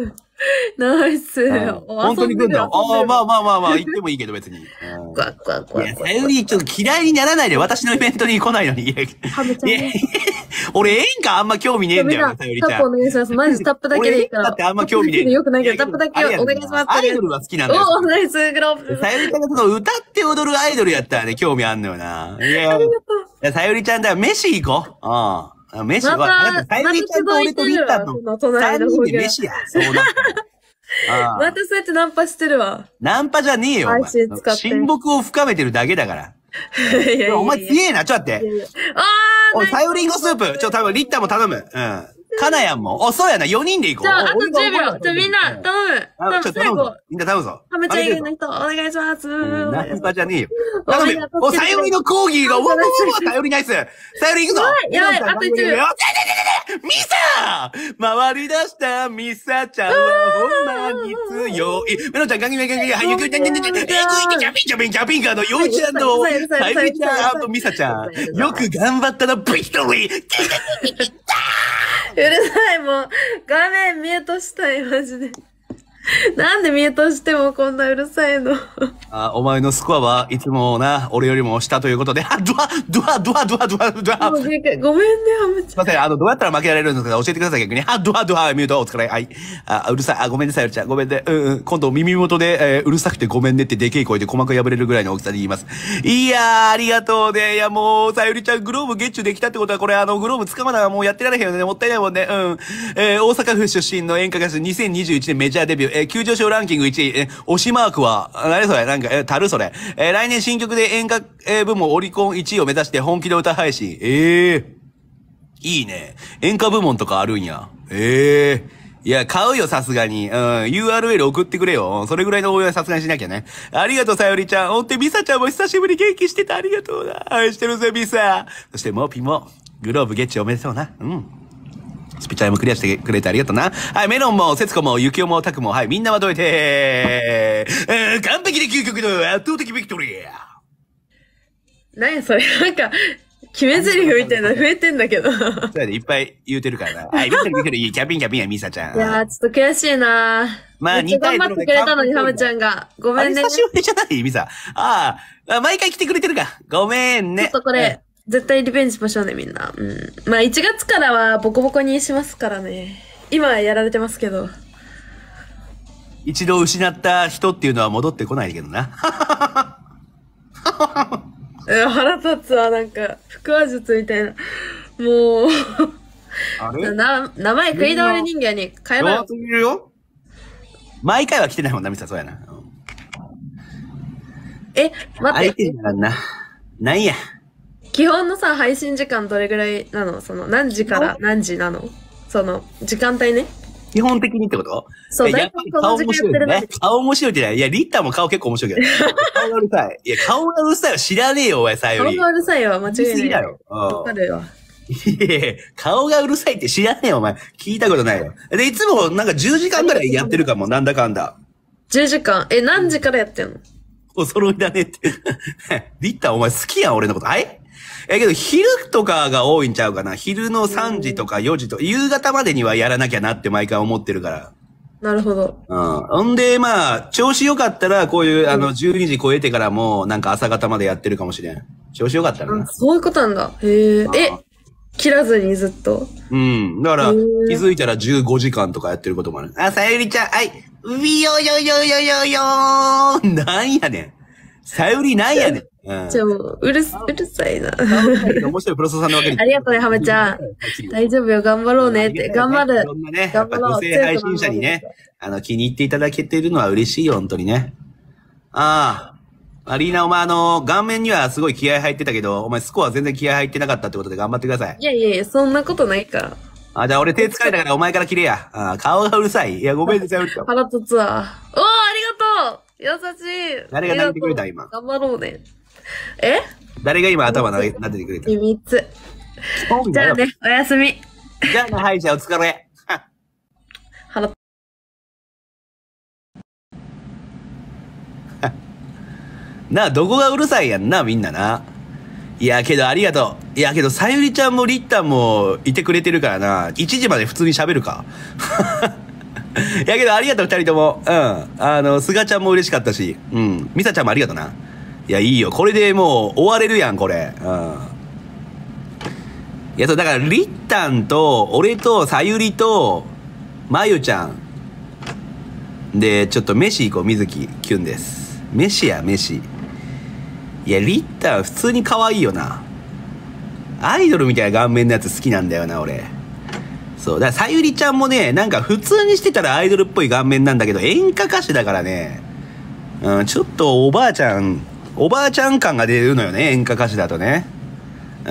Speaker 6: ナイス。
Speaker 1: 本当に来んだ。ああ、まあまあまあまあ、行ってもいいけど別に。
Speaker 6: クワクワクワ。
Speaker 1: いや、さゆりちょっと嫌いにならないで、私のイベントに来ないのに。いや、俺演歌あんま興味ねえんだよ、さゆりちゃん。
Speaker 6: タップお願いします。マジタップだけでいいから。
Speaker 1: だってあんま興味ねえ。
Speaker 6: よくないけど、タップだけお願いします。
Speaker 1: アイドルは好きなんだよ。
Speaker 6: おー、ナイスグローブ。
Speaker 1: さゆりちゃんがその歌って踊るアイドルやったらね、興味あんのよな。いや、いやさゆりちゃんだから飯行こう。うん。飯は、さゆりちゃんと俺とリッタのさんにんで飯や。そうなった。
Speaker 6: またそうやってナンパしてるわ。
Speaker 1: ナンパじゃねえよ、お前。親睦を深めてるだけだから。いやお前強えな、ちょっと待って。あーおい、さゆりんごスープ、ちょ、多分リッタも頼む。うん。かなやんも。お、そうやな、よにんで行こう。
Speaker 6: じゃあ、あとじゅうびょう。じゃあみんな、頼む。
Speaker 1: ちょ、頼むぞ。みんな頼むぞ。
Speaker 6: はめちゃん以外の人、お願いします。
Speaker 1: ナンパじゃねえよ。頼むよ。お、さゆりのコーギーが、おわわわわ、さゆりナイス。さゆり行くぞ。
Speaker 6: やばい、あといちびょう。
Speaker 1: ミサ回り出したミサちゃんはほんまに強い。メロちゃん、ガンギガンギガンギ、はい、ゆく、じゃんじゃんじゃんじゃん、えぐい、ジャピンジャピンジャピンカーの幼稚園の、さゆりちゃんとミサちゃん。よく頑張ったな、ビクトリー
Speaker 6: うるさい、もう。画面ミュートしたい、マジで。なんでミュートしてもこんなうるさいの。
Speaker 1: あ、お前のスコアはいつもな、俺よりも下ということで、あ、ドア、ドア、ドア、ドア、ドア、ドア。
Speaker 6: ごめんね、ハムちゃん。
Speaker 1: すいません、あの、どうやったら負けられるんですか教えてください、逆に。あ、ドア、ドア、ミュート、お疲れ。はい。あ、うるさい。あ、ごめんなさい、よりちゃん。ごめんね。うんうん。今度耳元で、えー、うるさくてごめんねってでけえ声で鼓膜破れるぐらいの大きさで言います。いやー、ありがとうね。いや、もう、さゆりちゃん、グローブゲッチュできたってことは、これ、あの、グローブ掴まな、もうやってられへんよね。もったいないもんね。うん。えー、大阪府出身の演歌歌手、にせんにじゅういちねんメジャーデビュー、えー、急上昇ランキングいちい、えー、推しマークは、何それなんか、えー、たるそれ。えー、来年新曲で演歌、えー、部門オリコンいちいを目指して本気で歌配信。ええー。いいね。演歌部門とかあるんや。ええー。いや、買うよ、さすがに。うん。ユーアールエル 送ってくれよ。それぐらいの応援はさすがにしなきゃね。ありがとう、さゆりちゃん。ほんと、ミサちゃんも久しぶり元気してた。ありがとうな。愛してるぜ、ミサ。そして、モーピーも、グローブゲッチおめでとうな。うん。スピチャイもクリアしてくれてありがとうな。はい、メロンも、セツコも、ユキオも、タクも、はい、みんなまとめて、えー、完璧で究極の圧倒的ビクトリー。
Speaker 6: 何やそれ、なんか、決め台詞みたいなの増えてんだけど。そう
Speaker 1: やで、いっぱい言うてるからな。はい、ビクトリービクトリー、キャピンキャピンや、ミサちゃん。
Speaker 6: いやー、ちょっと悔しいな
Speaker 1: まあ、にたい
Speaker 6: 頑張ってくれたのに、ハムちゃんが。ごめんね。
Speaker 1: 久しぶりじゃないミサ。ああ、毎回来てくれてるか。ごめんね。
Speaker 6: ちょっとこれ、絶対リベンジしましょうね、みんな。うん。まあ、いちがつからはボコボコにしますからね。今はやられてますけど。
Speaker 1: 一度失った人っていうのは戻ってこないけどな。
Speaker 6: 腹立つわ、なんか、腹話術みたいな。もう
Speaker 1: あれ
Speaker 6: な、名前食い倒れ人間に変えろよ。
Speaker 1: いるよ毎回は来てないもんな、ミサ、そうやな。
Speaker 6: え、待って。
Speaker 1: 相手にならんな。なんや。
Speaker 6: 基本のさ、配信時間どれぐらいなのその、何時から何時なのその、時間帯ね。
Speaker 1: 基本的にってこと
Speaker 6: そう、
Speaker 1: やっぱり顔面白いね。顔面白いってない。いや、リッターも顔結構面白いけど。顔がうるさい。いや、顔がうるさいは知らねえよ、お前、さより。
Speaker 6: 顔がうるさいわ、間違いない。
Speaker 1: 言い過ぎだよ。
Speaker 6: わかるよ。
Speaker 1: いや顔がうるさいって知らねえよ、お前。聞いたことないよ。で、いつもなんかじゅうじかんぐらいやってるかも、なんだかんだ。
Speaker 6: じゅうじかん。え、何時からやってんの
Speaker 1: お揃いだねって。リッターお前好きやん、俺のこと。はいえ、けど、昼とかが多いんちゃうかな。昼のさんじとかよじとか、夕方までにはやらなきゃなって毎回思ってるから。
Speaker 6: なるほど。
Speaker 1: うん。ほんで、まあ、調子良かったら、こういう、あの、じゅうにじ超えてからも、なんか朝方までやってるかもしれん。調子良かったらな。
Speaker 6: そういうことなんだ。へえ。え、切らずにずっと。
Speaker 1: うん。だから、気づいたらじゅうごじかんとかやってることもある。あ、さゆりちゃん、はい。うびよよよよよよーなんやねん。さゆりなんやねん。
Speaker 6: うん、じゃあもう、うるす、うるさいな。
Speaker 1: 面白いプロセさんのわけに。
Speaker 6: ありがとうね、ハメちゃん。大丈夫よ、頑張ろうねって。頑張る。
Speaker 1: いろんなね、やっぱ女性配信者にね、あの、気に入っていただけているのは嬉しいよ、本当にね。ああ。アリーナ、お前あの、顔面にはすごい気合入ってたけど、お前スコア全然気合入ってなかったってことで頑張ってください。
Speaker 6: いやいやいや、そんなことないから。
Speaker 1: あ、じゃあ俺手疲れたからお前から切れや。あ顔がうるさい。いや、ごめんなさい。
Speaker 6: 腹立つわ。おー、ありがとう優しい。
Speaker 1: 誰が投げてくれた今。
Speaker 6: 頑張ろうね。え
Speaker 1: 誰が今頭投げ、撫でてくれた？
Speaker 6: みっつ。じゃあね、おやすみ。
Speaker 1: じゃあね、歯医者お疲れ。
Speaker 6: 腹
Speaker 1: なあ、どこがうるさいやんな、みんなな。いや、けどありがとう。いや、けど、さゆりちゃんもりったんもいてくれてるからな。いちじまで普通に喋るか。 やけどありがとう、二人とも。うん。あの、すがちゃんも嬉しかったし。うん。みさちゃんもありがとな。いや、いいよ。これでもう終われるやん、これ。うん。いや、そう、だから、りったんと、俺と、さゆりと、まゆちゃん。で、ちょっと飯行こう、みずき、キュンです。飯や、飯。いや、りったん普通に可愛いよな。アイドルみたいな顔面のやつ好きなんだよな、俺。そう。だから、さゆりちゃんもね、なんか普通にしてたらアイドルっぽい顔面なんだけど、演歌歌手だからね、うん、ちょっとおばあちゃん、おばあちゃん感が出るのよね、演歌歌手だとね。うん。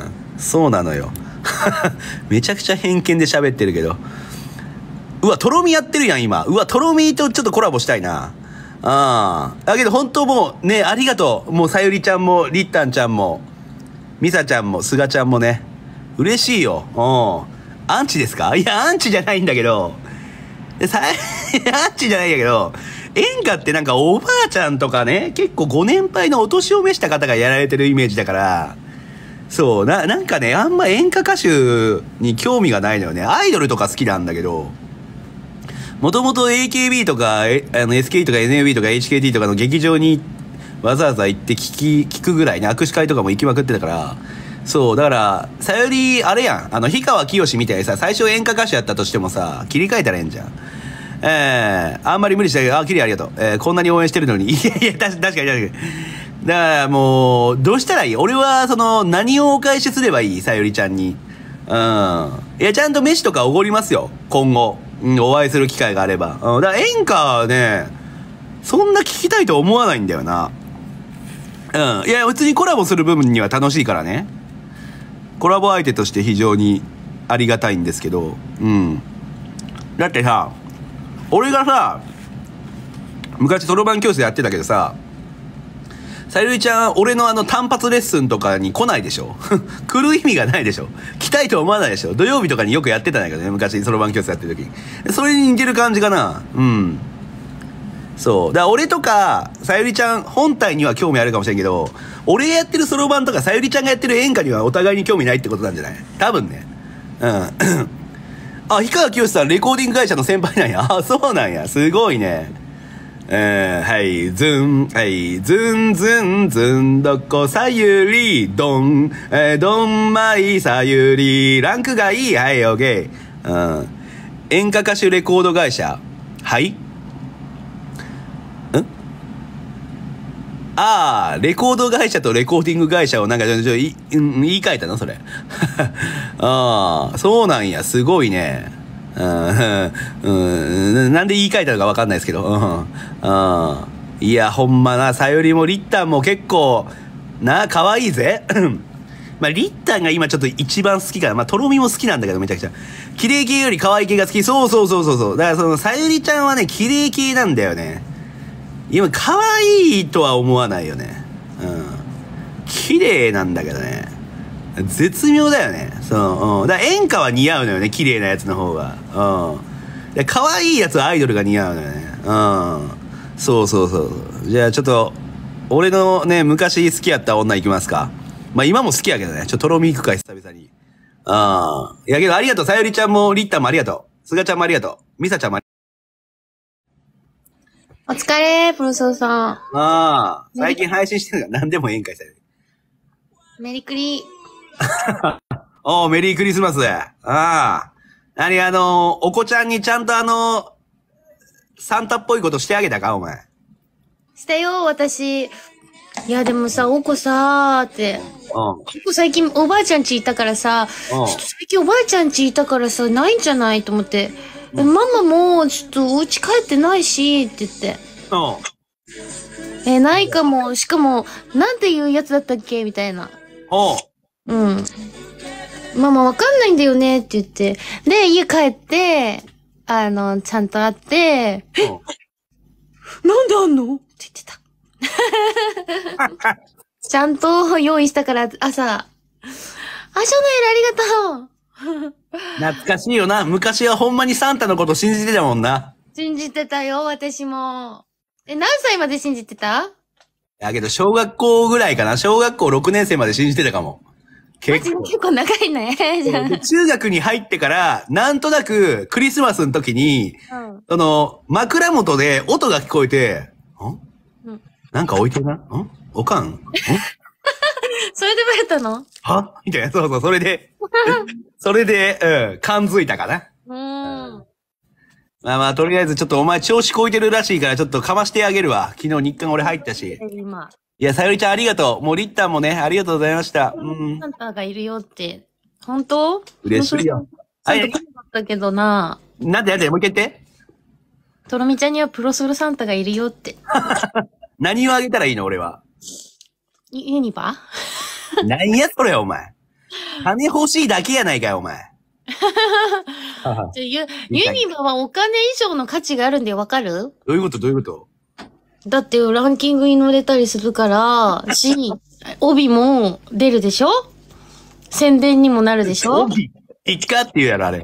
Speaker 1: そうなのよ。めちゃくちゃ偏見で喋ってるけど。うわ、とろみやってるやん、今。うわ、とろみとちょっとコラボしたいな。ああ。だけど本当もう、ね、ありがとう。もうさゆりちゃんも、りったんちゃんも、みさちゃんも、すがちゃんもね。嬉しいよ。うん。アンチですか？いや、アンチじゃないんだけど、さ、アンチじゃないんだけど、演歌ってなんかおばあちゃんとかね、結構ご年配のお年を召した方がやられてるイメージだから、そう、な、なんかね、あんま演歌歌手に興味がないのよね。アイドルとか好きなんだけど、もともと エーケービー とか、えあの エスケーイー とか エヌエービー とか エイチケーティー とかの劇場にわざわざ行って聞き、聞くぐらいね、握手会とかも行きまくってたから、そう、だから、さゆり、あれやん、あの、氷川きよしみたいにさ、最初演歌歌手やったとしてもさ、切り替えたらええんじゃん。ええー、あんまり無理してないけど、あ、キリありがとう。えー、こんなに応援してるのに。いやいや、たし確かに確かに。だからもう、どうしたらいい？俺は、その、何をお返しすればいい？さゆりちゃんに。うん。いや、ちゃんと飯とかおごりますよ。今後。うん、お会いする機会があれば。うん。だから演歌はね、そんな聞きたいと思わないんだよな。うん。いや、普通にコラボする部分には楽しいからね。コラボ相手として非常にありがたいんですけど。うん。だってさ、俺がさ、昔そろばん教室やってたけどさ、さゆりちゃん、俺のあの単発レッスンとかに来ないでしょ来る意味がないでしょ。来たいと思わないでしょ。土曜日とかによくやってたんだけどね、昔そろばん教室やってる時に。それに似てる感じかな。うん。そう。だから俺とか、さゆりちゃん本体には興味あるかもしれんけど、俺がやってるそろばんとかさゆりちゃんがやってる演歌にはお互いに興味ないってことなんじゃない？多分ね。うん。あ、氷川きよしさんレコーディング会社の先輩なんや。あ、そうなんや。すごいね。えー、はい、ずん、はい、ずんずんずんどこさゆり、どん、えー、どんまいさゆり、ランクがいい、はい、オッケー。うん。演歌歌手レコード会社。はい？ん？ああ、レコード会社とレコーディング会社をなんかちょ、ちょ、い、うん、言い換えたのそれ。ああ、そうなんや、すごいね。うん、うん、なんで言い換えたのかわかんないですけど。うん、うん。いや、ほんまな、さゆりもりったんも結構、な、可愛いぜ。まあ、りったんが今ちょっと一番好きかな。まあ、とろみも好きなんだけど、めちゃくちゃ。綺麗系より可愛い系が好き。そうそうそうそうそう。だからその、さゆりちゃんはね、綺麗系なんだよね。今、可愛いとは思わないよね。うん。綺麗なんだけどね。絶妙だよね。そう、うん。だから演歌は似合うのよね。綺麗なやつの方が。うん。で、可愛いやつはアイドルが似合うのよね。うん。そうそうそう。じゃあちょっと、俺のね、昔好きやった女行きますか。まあ今も好きやけどね。ちょっととろみ行くか、久々に。うん。いやけどありがとう。さゆりちゃんも、りったんもありがとう。すがちゃんもありがとう。みさちゃんもあり
Speaker 6: お疲れ、プロソーさん。
Speaker 1: ああ。最近配信してるから何でも宴会される。
Speaker 6: メリクリ。
Speaker 1: おー、メリークリスマス。ああ。何、あの、お子ちゃんにちゃんとあの、サンタっぽいことしてあげたか、お前。
Speaker 6: したよ、私。いや、でもさ、おこさーって。
Speaker 1: うん。
Speaker 6: 結構最近おばあちゃん家いたからさ、ちょっと最近おばあちゃん家いたからさ、ないんじゃないと思って。ママも、ちょっとお家帰ってないし、って言って。
Speaker 1: うん。
Speaker 6: え、ないかも。しかも、なんていうやつだったっけみたいな。
Speaker 1: おう。
Speaker 6: うん。ママわかんないんだよねって言って。で、家帰って、あの、ちゃんと会って、え、なんであんのって言ってた。ちゃんと用意したから朝、あ、ショネルありがとう
Speaker 1: 懐かしいよな。昔はほんまにサンタのこと信じてたもんな。
Speaker 6: 信じてたよ、私も。え、何歳まで信じてた？
Speaker 1: やけど、小学校ぐらいかな。小学校ろくねん生まで信じてたかも。 結構。
Speaker 6: 結構長いね。じゃあ。
Speaker 1: で中学に入ってから、なんとなくクリスマスの時に、
Speaker 6: うん、
Speaker 1: その、枕元で音が聞こえて、ん、
Speaker 6: うん、
Speaker 1: なんか置いてるな、んおかんん
Speaker 6: それでバレたの？
Speaker 1: はみたいな、そうそう、それで、それで、うん、感づいたかな。
Speaker 6: うーん。
Speaker 1: まあまあ、とりあえずちょっとお前調子こいてるらしいからちょっとかましてあげるわ。昨日日韓俺入ったし。
Speaker 6: 今。
Speaker 1: いや、さよりちゃんありがとう。もうリッタンもね、ありがとうございました。うん。
Speaker 6: サンタがいるよって。本当？
Speaker 1: 嬉しいよ。
Speaker 6: サンタだったけどな。
Speaker 1: なんでなんでもう一回言って。
Speaker 6: とろみちゃんにはプロソルサンタがいるよって。
Speaker 1: 何をあげたらいいの俺は。
Speaker 6: ユニバ？
Speaker 1: 何やそれお前。金欲しいだけやないかよお前。
Speaker 6: ユ, ユニバはお金以上の価値があるんでわかる？
Speaker 1: どういうことどういうこと？
Speaker 6: だってランキングに乗れたりするから、し、帯も出るでしょ？宣伝にもなるでしょ？
Speaker 1: 帯いっかって言うやろあれ。うん、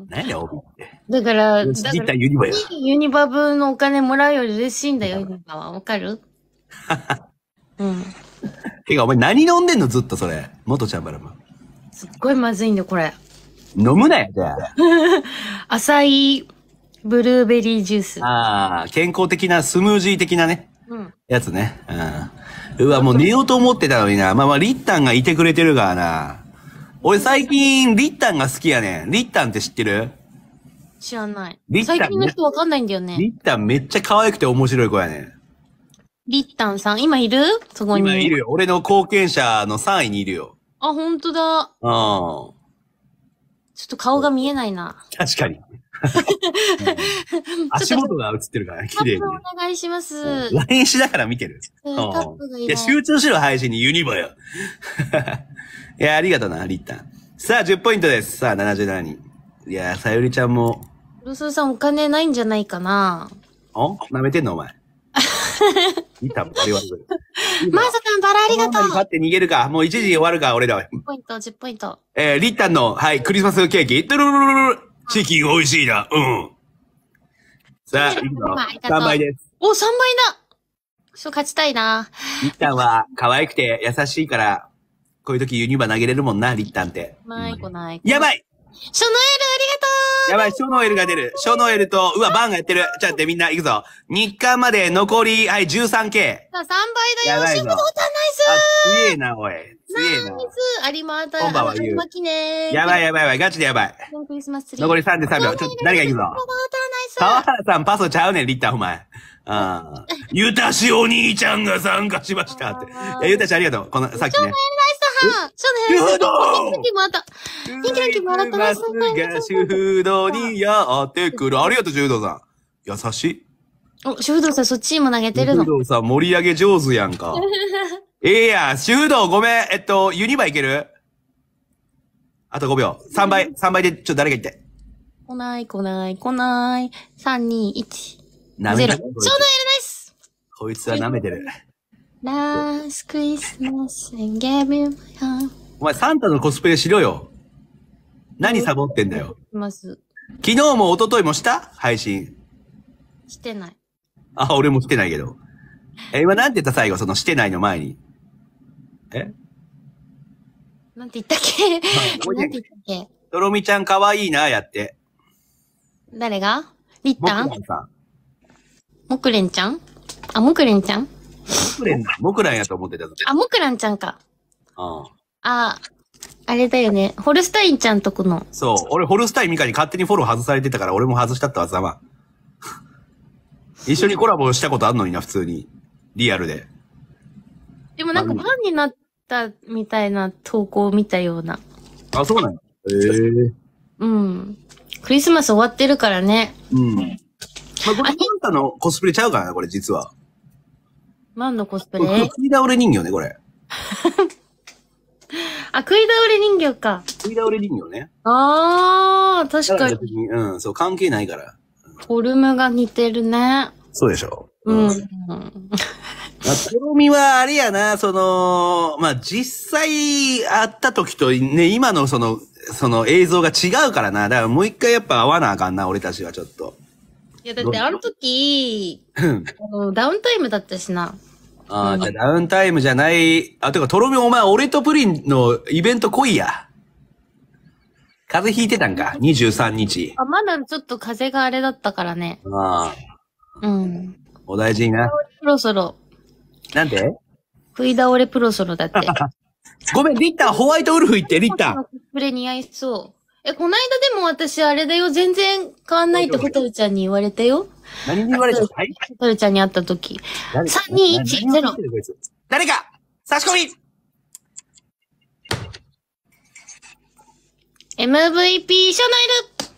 Speaker 1: 何や帯って。
Speaker 6: だから、だ
Speaker 1: からユニバや。
Speaker 6: ユニバ分のお金もらうより嬉しいんだよ、ユニバは。わかる？うん。
Speaker 1: てかお前何飲んでんのずっとそれ。元ちゃんばらも。
Speaker 6: すっごいまずいんだよ、これ。
Speaker 1: 飲むなよ、じゃあ。
Speaker 6: 浅いブルーベリージュース。
Speaker 1: ああ、健康的なスムージー的なね。
Speaker 6: うん。
Speaker 1: やつね。うん。うわ、もう寝ようと思ってたのにな。まあまあ、リッタンがいてくれてるからな。俺最近、リッタンが好きやねん。リッタンって知ってる？
Speaker 6: 知らない。
Speaker 1: リッタン。
Speaker 6: 最近の人わかんないんだよね。
Speaker 1: リッタンめっちゃ可愛くて面白い子やねん。
Speaker 6: リッタンさん、今いる？そこに。
Speaker 1: 今いるよ。俺の貢献者のさんいにいるよ。
Speaker 6: あ、ほんとだ。
Speaker 1: うん。
Speaker 6: ちょっと顔が見えないな。
Speaker 1: 確かに。うん、足元が映ってるからね、綺麗に。
Speaker 6: タップお願いします。
Speaker 1: ライン しながら見てる。
Speaker 6: タップがいい。
Speaker 1: いや、集中しろ、配信にユニバよ。いや、ありがとうな、リッタン。さあ、じゅうポイントです。さあ、ななじゅうななにん。いや、さゆりちゃんも。
Speaker 6: ロスさん、お金ないんじゃないかな。
Speaker 1: お舐めてんのお前。リッタンもバリバリ。
Speaker 6: マーサさん、バラありがとう。
Speaker 1: 勝って逃げるか。もういちじ終わるか、俺らは。
Speaker 6: じゅうポイント、じゅうポイント。
Speaker 1: えー、リッタンの、はい、クリスマスケーキ。ドゥルルルルルチキン美味しいな。うん。さあ、いくぞ。さんばいです。
Speaker 6: お、さんばいだ。そう、勝ちたいな。
Speaker 1: リッタンは可愛くて優しいから、こういう時ユニバ投げれるもんな、リッタンって。
Speaker 6: ないこない。
Speaker 1: やばい
Speaker 6: ショノエルありがとう。
Speaker 1: やばい、ショノエルが出る。ショノエルと、うわ、バンがやってる。ちょっと待って、みんな、行くぞ。日韓まで残り、はい、じゅうさんケー。
Speaker 6: さあ、さんばいだよ。
Speaker 1: やばいぞ
Speaker 6: シフトボタンナイス
Speaker 1: あ、強えな、おい。強えな。
Speaker 6: ナイス有馬あた
Speaker 1: こんばんは言う
Speaker 6: まきね
Speaker 1: やばいやばいやばい、ガチでやばい。
Speaker 6: クリスマスツリー。
Speaker 1: 残りさんじゅうさんびょう。ちょっと、誰が行くぞ。川原さん、パスちゃうねん、リッタン、お前。ああ。ゆたしお兄ちゃんが参加しましたって。いや、ゆたしありがとう。この、さっきね。
Speaker 6: ショノエルナイスはショノエルナイスは人気もあった。人気ランキングもあったな。
Speaker 1: さすが修道にやってくる。ありがとう、修道さん。優しい。
Speaker 6: お、修道さんそっちにも投げてるの。
Speaker 1: 修道さん盛り上げ上手やんか。ええやん、修道ごめん。えっと、ユニバいける？あとごびょう。さんばい、さんばいで、ちょっと誰が言って。
Speaker 6: 来ない、来ない、来ない。さん、に、いち。
Speaker 1: 舐めてる。
Speaker 6: ショノエルナイス
Speaker 1: こいつは舐めてる。
Speaker 6: Last Christmas and gave me my heart.
Speaker 1: お前、サンタのコスプレしろよ。何サボってんだよ。
Speaker 6: ます。
Speaker 1: 昨日も一昨日もした配信。
Speaker 6: してない。
Speaker 1: あ、俺もしてないけど。え、今なんて言った最後、そのしてないの前に。え
Speaker 6: なんて言ったっけなんて言ったっけ
Speaker 1: とろみちゃん可愛いな、やって。
Speaker 6: 誰がリッタン
Speaker 1: もくらんさん。
Speaker 6: もくれんちゃんあ、もくれんちゃんも
Speaker 1: くれんな。もくらんやと思ってたぞ。
Speaker 6: あ、もくらんちゃんか。
Speaker 1: あ
Speaker 6: あ、あれだよね。ホルスタインちゃんとこの。
Speaker 1: そう。俺、ホルスタインミカに勝手にフォロー外されてたから、俺も外したったわ、ざま。一緒にコラボしたことあんのにな、普通に。リアルで。
Speaker 6: でもなんかファンになったみたいな投稿を見たような。
Speaker 1: あ、そうなの？へえ。
Speaker 6: うん。クリスマス終わってるからね。
Speaker 1: うん。まあ、これ、サンタのコスプレちゃうからな、これ、実は。
Speaker 6: 何のコスプ
Speaker 1: これ、
Speaker 6: レ
Speaker 1: 食い倒れ人形ね、これ。
Speaker 6: あ、食い倒れ人形か。
Speaker 1: 食い倒れ人形ね。
Speaker 6: あー、確かに。
Speaker 1: に。うん、そう、関係ないから。
Speaker 6: フォルムが似てるね。
Speaker 1: そうでしょ。
Speaker 6: うん。うん、
Speaker 1: まあ、とろみはあれやな、その、まあ、実際会った時とね、今のその、その映像が違うからな。だからもう一回やっぱ会わなあかんな、俺たちはちょっと。
Speaker 6: いや、だってあの時、あのダウンタイムだったしな。
Speaker 1: ああ、じゃあダウンタイムじゃない。あ、てか、とろみお前、俺とプリンのイベント来いや。風邪ひいてたんか、にじゅうさんにち。
Speaker 6: あ、まだちょっと風があれだったからね。
Speaker 1: あ
Speaker 6: あ。うん。
Speaker 1: お大事にな。
Speaker 6: プロソロ。
Speaker 1: なんで
Speaker 6: 食い倒れプロソロだって。
Speaker 1: ごめん、リッター、ホワイトウルフ行って、リッター。
Speaker 6: これ似合いそう。え、こないだでも私あれだよ、全然変わんないってホタルちゃんに言われたよ。
Speaker 1: 何に言われたの？
Speaker 6: ホタルちゃんに会った時。さんにいちゼロ。
Speaker 1: 誰か差し込み
Speaker 6: エムブイピー ショノエルありがと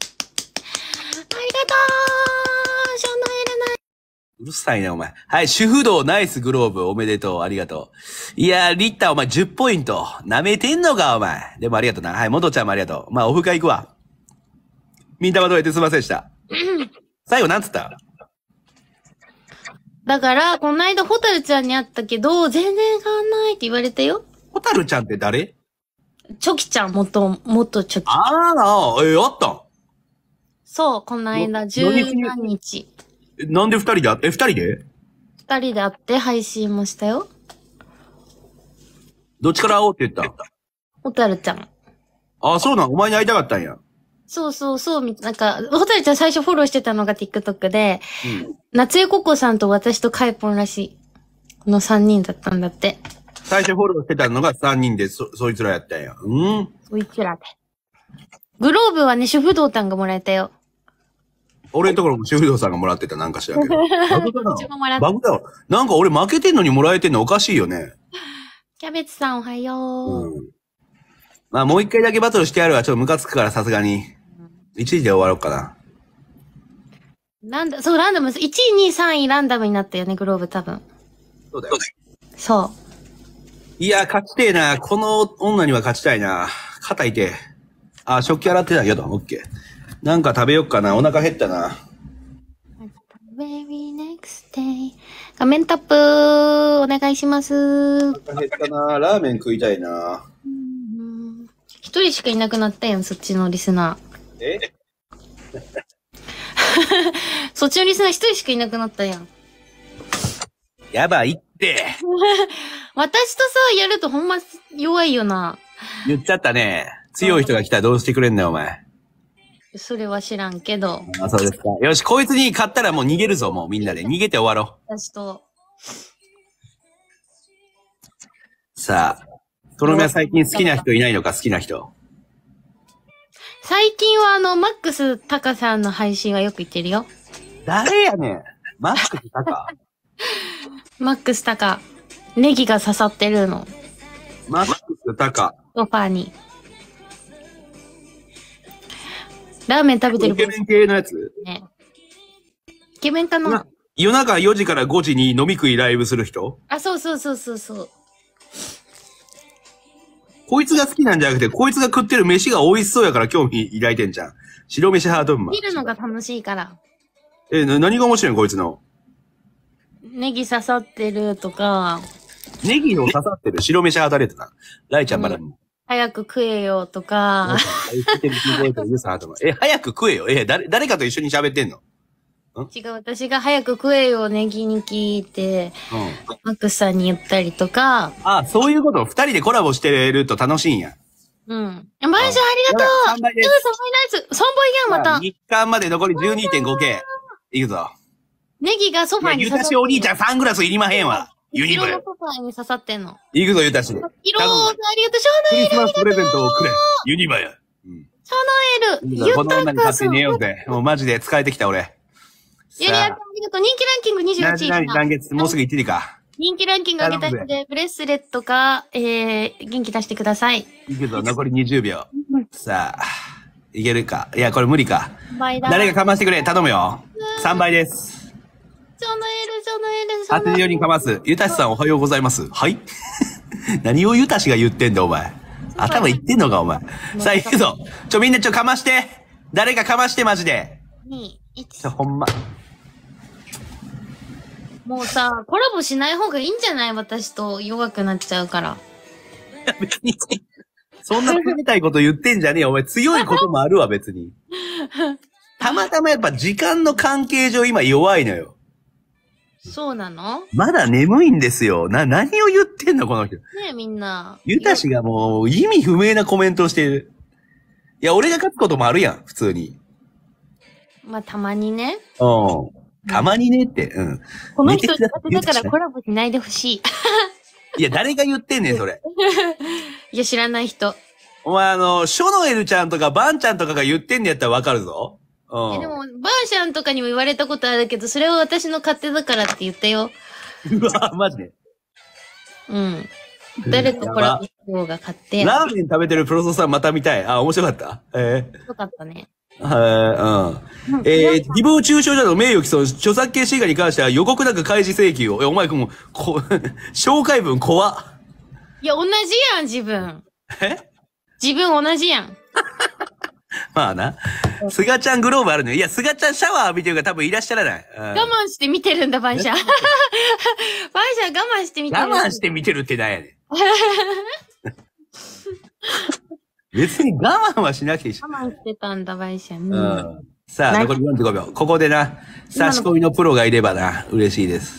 Speaker 6: うショノエルな
Speaker 1: うるさいな、お前。はい、主婦道ナイスグローブおめでとう。ありがとう。いやー、リッターお前じゅうポイント。舐めてんのか、お前。でもありがとうな。はい、元ちゃんもありがとう。まあ、オフ会行くわ。みんなまとめてすいませんでした。最後なんつった？
Speaker 6: だから、この間ホタルちゃんに会ったけど、全然変わんないって言われたよ。
Speaker 1: ホタルちゃんって誰？
Speaker 6: チョキちゃん、元、元チョキ。
Speaker 1: ああ、え、あったん？
Speaker 6: そう、この間、十何日。
Speaker 1: なんで二人で会って、え、二人で？
Speaker 6: 二人で会って配信もしたよ。
Speaker 1: どっちから会おうって言ったん？
Speaker 6: ホタルちゃん。
Speaker 1: ああ、そうなん、お前に会いたかったんや。
Speaker 6: そうそうそう、みなんか、ホタルちゃん最初フォローしてたのが TikTok で、うん、夏江ココさんと私とカイポンらしい。この三人だったんだって。
Speaker 1: 最初フォローしてたのが三人で、そ、そいつらやったんや。うん。
Speaker 6: そいつらで。グローブはね、主婦道タンがもらえたよ。
Speaker 1: 俺のところも主婦道さんがもらってたなんかしらけど。バグだな。バグだわ。なんか俺負けてんのにもらえてんのおかしいよね。
Speaker 6: キャベツさんおはよう。うん、
Speaker 1: まあもう一回だけバトルしてやるわ。ちょっとムカつくからさすがに。いちいで終わろうかな。
Speaker 6: ランダ、そう、ランダム、いちい、にい、さんいランダムになったよね、グローブ多分。
Speaker 1: そうだよ。
Speaker 6: そう。
Speaker 1: いや、勝ちてえな。この女には勝ちたいな。肩痛え。あ、食器洗ってたけど、オッケー。なんか食べよっかな。お腹減ったな。
Speaker 6: Very next day. 画面タップ、お願いします。
Speaker 1: お腹減ったな。ラーメン食いたいな。
Speaker 6: 一人しかいなくなったやん、そっちのリスナー。
Speaker 1: え
Speaker 6: そっちのリスナー一人しかいなくなったやん。
Speaker 1: やばいって。
Speaker 6: 私とさ、やるとほんま弱いよな。
Speaker 1: 言っちゃったね。強い人が来たらどうしてくれんだよ、お前。
Speaker 6: それは知らんけど。
Speaker 1: あ、そうですか。よし、こいつに勝ったらもう逃げるぞ、もうみんなで。逃げて終わろう。
Speaker 6: 私と。
Speaker 1: さあ、とろみは最近好きな人いないのか、好きな人。
Speaker 6: 最近はあの、マックスタカさんの配信はよく言ってるよ。
Speaker 1: 誰やねん。マックスタカ
Speaker 6: マックスタカ。ネギが刺さってるの。
Speaker 1: マックスタカ。
Speaker 6: ソファーに。ラーメン食べてる。
Speaker 1: イケメン系のやつ
Speaker 6: ね。イケメンかな？
Speaker 1: 夜中よじからごじに飲み食いライブする人？
Speaker 6: あ、そうそうそうそうそう。
Speaker 1: こいつが好きなんじゃなくて、こいつが食ってる飯が美味しそうやから興味抱いてんじゃん。白飯ハートンマン。
Speaker 6: 見るのが楽しいから。
Speaker 1: え、な、何が面白いのこいつの。
Speaker 6: ネギ刺さってるとか。
Speaker 1: ネギの刺さってる白飯ハートレートな。ライちゃんまだ、うん、
Speaker 6: 早く食えよとか。
Speaker 1: え、早く食えよ。え、誰、誰かと一緒に喋ってんの？
Speaker 6: 違う、私が早く食えよ、ネギに聞いて、うん、マックスさんに言ったりとか。
Speaker 1: あ、そういうこと二人でコラボしてると楽しいんや。
Speaker 6: うん。バイジャーありがとう。さんばいです。さんばいナイス。さんばいやん、また。
Speaker 1: 日間まで残り じゅうにてんごケー。いくぞ。
Speaker 6: ネギがソファに
Speaker 1: 刺さってる。ゆたしお兄ちゃんサングラスいりまへんわ。ユニバ
Speaker 6: 色のソファに刺さってんの。
Speaker 1: いくぞ、ゆたし。色
Speaker 6: ーありがとう、ショーノエル。
Speaker 1: クリスマスプレゼントをくれ。ユニバや。
Speaker 6: うん、ショーノエル。ゆ
Speaker 1: この女に勝手に寝ようぜ。もうマジで疲れてきた俺。
Speaker 6: ゆりやくんありがとう。人気ランキングにじゅうはちい。
Speaker 1: 来月、もうすぐいっていいか。
Speaker 6: 人気ランキング上げた人で、ブレスレットか、えー、元気出してください。
Speaker 1: いくぞ、残りにじゅうびょう。さあ、いけるか。いや、これ無理か。誰がかましてくれ。頼むよ。さんばいです。
Speaker 6: ショーノエル、ショーノエル、
Speaker 1: ショーノエル。はちじゅうよにんかます。ゆたしさんおはようございます。はい何をゆたしが言ってんだ、お前。頭いってんのか、お前。さあ、いくぞ。ちょ、みんなちょ、かまして。誰かかまして、マジで。
Speaker 6: に、いち。
Speaker 1: ちょ、ほんま。
Speaker 6: もうさ、コラボしない方がいいんじゃない？私と弱くなっちゃうから。
Speaker 1: いや、別に。そんな冷たいこと言ってんじゃねえよ。お前強いこともあるわ、別に。たまたまやっぱ時間の関係上今弱いのよ。
Speaker 6: そうなの？
Speaker 1: まだ眠いんですよ。な、何を言ってんのこの人。
Speaker 6: ねえ、みんな。
Speaker 1: ゆたしがもう意味不明なコメントをしている。いや、俺が勝つこともあるやん、普通に。
Speaker 6: まあ、たまにね。
Speaker 1: うん。たまにねって、うん。
Speaker 6: この人苦手だからコラボしないでほしい。
Speaker 1: いや、誰が言ってんねん、それ。
Speaker 6: いや、知らない人。
Speaker 1: お前あの、ショノエルちゃんとかバンちゃんとかが言ってんねやったらわかるぞ。うん。
Speaker 6: え、でも、バーシャンとかにも言われたことあるけど、それは私の勝手だからって言ったよ。
Speaker 1: うわ、マジで。
Speaker 6: うん。誰とコラボしようが勝手。
Speaker 1: ラーメン食べてるプロソさんまた見たい。あ、面白かった。え
Speaker 6: ー。よかったね。
Speaker 1: はい、うん。えー、誹謗中傷など名誉毀損、著作権侵害に関しては予告なく開示請求を。え、お前もう、こ、紹介文怖っ。
Speaker 6: いや、同じやん、自分。
Speaker 1: え
Speaker 6: 自分同じやん。
Speaker 1: まあな。すがちゃんグローブあるのよ。いや、すがちゃんシャワー浴びてるから多分いらっしゃらない。うん、
Speaker 6: 我慢して見てるんだ、バンシャン。バンシャン我慢して見てる。
Speaker 1: 我慢して見てるってなんやねん。別に我慢はしなくていいし。
Speaker 6: 我慢してたんだ、バンシャン。
Speaker 1: うん。さあ、残りよんじゅうごびょう。ここでな、差し込みのプロがいればな、嬉しいです。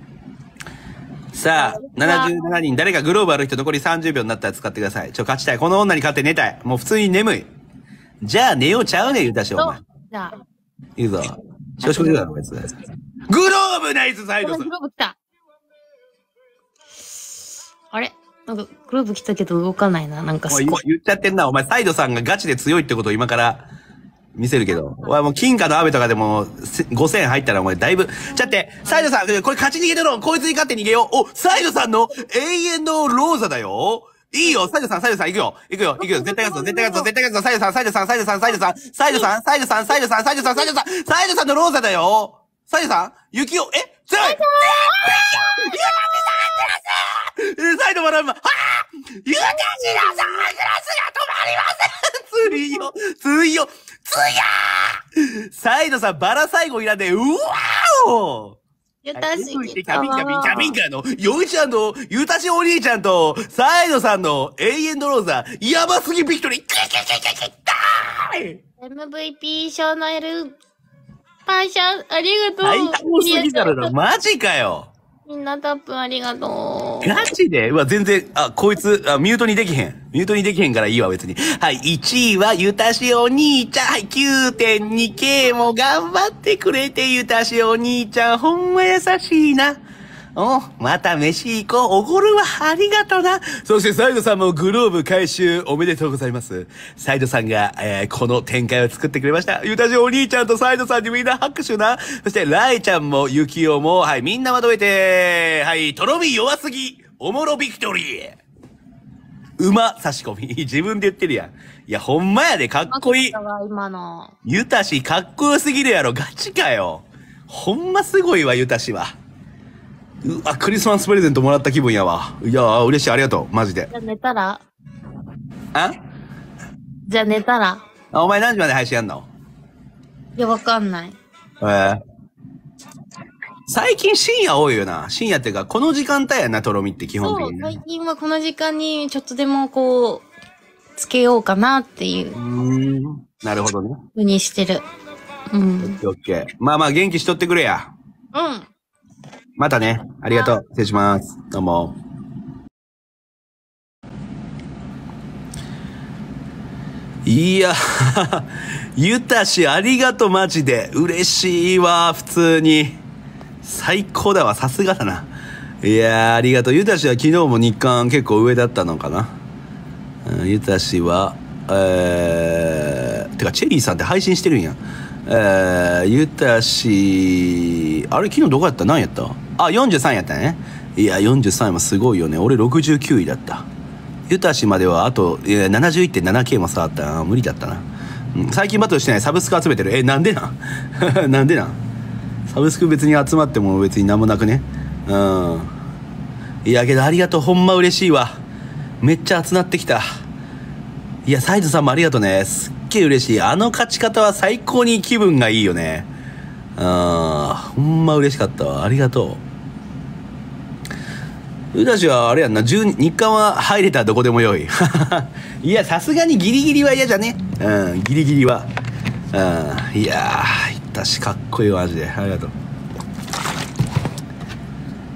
Speaker 1: さあ、ななじゅうななにん、誰かグローブある人残りさんじゅうびょうになったら使ってください。ちょ、勝ちたい。この女に勝って寝たい。もう普通に眠い。じゃあ寝ようちゃうねん、言うたし、お前。
Speaker 6: じゃあ。
Speaker 1: いいぞ。調子こいてるだろ、こいつ。グローブナイスサイドさん。
Speaker 6: グローブ来た。あれなんか、グローブ来たけど動かないな。なんかすごい。
Speaker 1: 言っちゃってんな。お前、サイドさんがガチで強いってことを今から見せるけど。お前もう金貨の雨とかでもごせん入ったらお前だいぶ。ちゃって、サイドさん、これ勝ち逃げだろ。こいつに勝って逃げよう。お、サイドさんの永遠のローザだよ。いいよ、サイドさん、サイドさん、行くよ。行くよ、行くよ。絶対勝つぞ、絶対勝つぞ、絶対勝つぞ。サイドさん、サイドさん、サイドさん、サイドさん、サイドさん、サイドさん、サイドさん、サイドさん、サイドさん、サイドさんのローザだよ。サイドさん、雪を、え強いサイドバランマ、はぁゆかしのサングラスが止まりませんついよ、ついよ、ついやーサイドさん、バラ最後いらんで、うわーお
Speaker 6: ゆたし
Speaker 1: キャビンキャビンキャビンカーの、ヨイちゃんと、ゆたしお兄ちゃんと、サイドさんの永遠のローザ、やばすぎビクトリー、キキキキキキー
Speaker 6: エムブイピー 賞のエル、パンシャン、ありがとう。
Speaker 1: 最高すぎだろな、マジかよ。
Speaker 6: みんなタップありがとう。
Speaker 1: ガチでうわ、全然、あ、こいつ、あ、ミュートにできへん。ミュートにできへんからいいわ、別に。はい、いちいは、ゆたしお兄ちゃん。はい、きゅうてんにケー も頑張ってくれて、ゆたしお兄ちゃん。ほんま優しいな。おまた飯行こう。おごるわ。ありがとな。そしてサイドさんもグローブ回収おめでとうございます。サイドさんが、えー、この展開を作ってくれました。ゆたしお兄ちゃんとサイドさんにみんな拍手な。そしてライちゃんもユキオも、はい、みんなまとめて、はい、とろみ弱すぎ、おもろビクトリー。馬差し込み。自分で言ってるやん。いや、ほんまやで、かっこいい。
Speaker 6: 今の。
Speaker 1: ゆたし、かっこよすぎるやろ。ガチかよ。ほんますごいわ、ゆたしは。うわ、クリスマスプレゼントもらった気分やわ。いやー、嬉しい、ありがとう、マジで。
Speaker 6: じゃあ寝たら
Speaker 1: あ
Speaker 6: じゃあ寝たら
Speaker 1: あ、お前何時まで配信やんの？
Speaker 6: いや、わかんない。
Speaker 1: えー、最近深夜多いよな。深夜っていうか、この時間帯やな、とろみって基本的に、ね。
Speaker 6: そう、最近はこの時間にちょっとでもこう、つけようかなっていう。
Speaker 1: うーん。なるほどね。
Speaker 6: ふうにしてる。うん。
Speaker 1: オッケー。まあまあ、元気しとってくれや。
Speaker 6: うん。
Speaker 1: またね。ありがとう。失礼します。どうも。いや、ゆたしありがとう、マジで。嬉しいわ、普通に。最高だわ、さすがだな。いやー、ありがとう。ゆたしは昨日も日韓結構上だったのかな。うん、ゆたしは、えー、てか、チェリーさんって配信してるんや。えー、ゆたし、あれ昨日どこやった？何やった？あ、よんじゅうさんやったね。いや、よんじゅうさんもすごいよね。俺ろくじゅうきゅういだった。ゆたしまではあと、いや ななじゅういってんななケー も差あったな。無理だったな。うん、最近バトルしてない。サブスク集めてる。え、なんでなんなんでなんサブスク別に集まっても別になんもなくね。うん。いやけどありがとう。ほんま嬉しいわ。めっちゃ集まってきた。いや、サイドさんもありがとうね。すっげえ嬉しい。あの勝ち方は最高に気分がいいよね。あー、ほんま嬉しかったわ。ありがとう。うだしはあれやんな、日韓は入れたらどこでもよい。いや、さすがにギリギリは嫌じゃね。うん、ギリギリは。うん、いやー、いったし、かっこいいわ、マジで。ありがとう。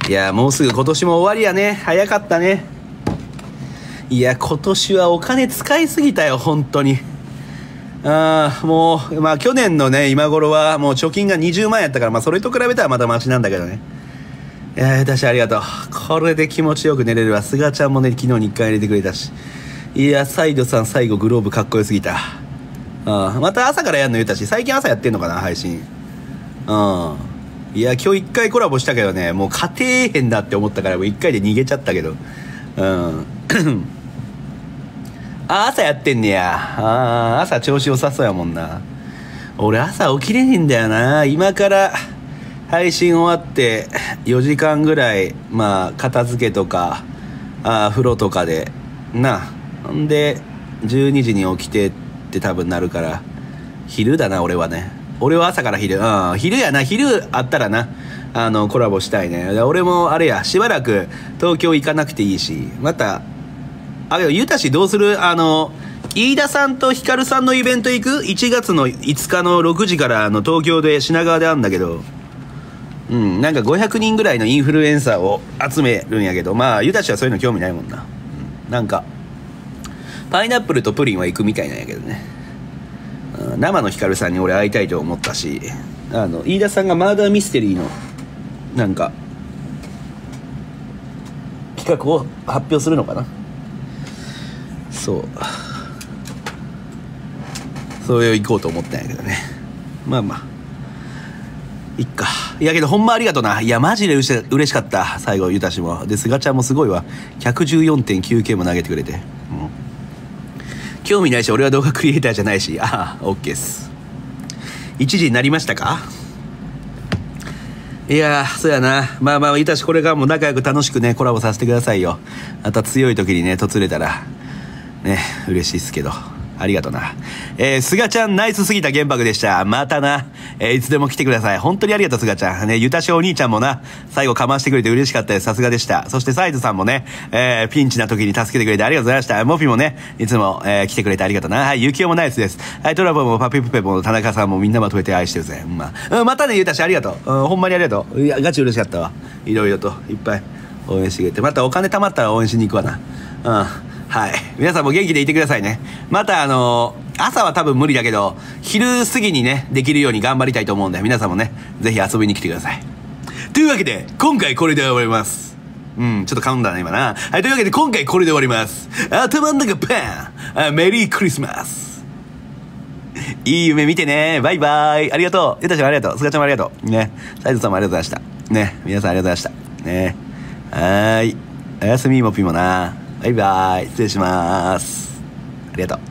Speaker 1: いや、もうすぐ今年も終わりやね。早かったね。いや、今年はお金使いすぎたよ、本当に。ああ、もう、まあ去年のね、今頃はもう貯金がにじゅうまんやったから、まあそれと比べたらまだマシなんだけどね。いや、私ありがとう。これで気持ちよく寝れるわ。すがちゃんもね、昨日にいっかい入れてくれたし。いや、サイドさん最後グローブかっこよすぎた。ああ、また朝からやんの言ったし、最近朝やってんのかな、配信。うん。いや、今日いっかいコラボしたけどね、もう家庭変だって思ったから、もういっかいで逃げちゃったけど。うん。あ、朝やってんねや。ああ、朝調子良さそうやもんな。俺朝起きれへんだよな。今から配信終わってよじかんぐらい、まあ、片付けとか、あ風呂とかで、な。んで、じゅうにじに起きてって多分なるから、昼だな、俺はね。俺は朝から昼。うん、昼やな。昼あったらな、あの、コラボしたいね。俺もあれや、しばらく東京行かなくていいし、また、あ、けど、ゆたしどうする？あの、飯田さんとヒカルさんのイベント行く？ いち 月のいつかのろくじからあの東京で品川であるんだけど、うん、なんかごひゃくにんぐらいのインフルエンサーを集めるんやけど、まあ、ゆたしはそういうの興味ないもんな。うん、なんか、パイナップルとプリンは行くみたいなんやけどね。うん、生のヒカルさんに俺会いたいと思ったし、あの、飯田さんがマーダーミステリーの、なんか、企画を発表するのかな。そうそれを行こうと思ったんやけどね。まあまあいっか。いやけどほんまありがとな。いやマジでうし嬉しかった。最後ゆたしもですがちゃんもすごいわ。 ひゃくじゅうよんてんきゅうケー も投げてくれて、うん、興味ないし俺は動画クリエイターじゃないし。ああ OK っす。いちじになりましたか。いやー、そうやな。まあまあゆたしこれからも仲良く楽しくねコラボさせてくださいよ。また強い時にねとつれたらね、嬉しいっすけど。ありがとな。えー、すがちゃんナイスすぎた原爆でした。またな。えー、いつでも来てください。本当にありがとう、すがちゃん。ね、ゆたしお兄ちゃんもな、最後かましてくれて嬉しかったです。さすがでした。そしてサイズさんもね、えー、ピンチな時に助けてくれてありがとうございました。モフィもね、いつも、えー、来てくれてありがとうな。はい、ゆきおもナイスです。はい、トラボもパピプペも田中さんもみんなまとめて愛してるぜ。まあ、うん、またね、ゆたしありがとう。うん、ほんまにありがとう。いや、ガチ嬉しかったわ。いろいろと、いっぱい応援してくれて。またお金貯まったら応援しに行くわな。うん。はい。皆さんも元気でいてくださいね。またあのー、朝は多分無理だけど、昼過ぎにね、できるように頑張りたいと思うんで、皆さんもね、ぜひ遊びに来てください。というわけで、今回これで終わります。うん、ちょっと噛んだね、今な。はい、というわけで今回これで終わります。頭の中パンあメリークリスマスいい夢見てね。バイバイ。ありがとう。ゆたちゃんもありがとう。すがちゃんもありがとう。ね。サイズさんもありがとうございました。ね。皆さんありがとうございました。ね。はーい。おやすみもぴもな。バイバイ。失礼します。ありがとう。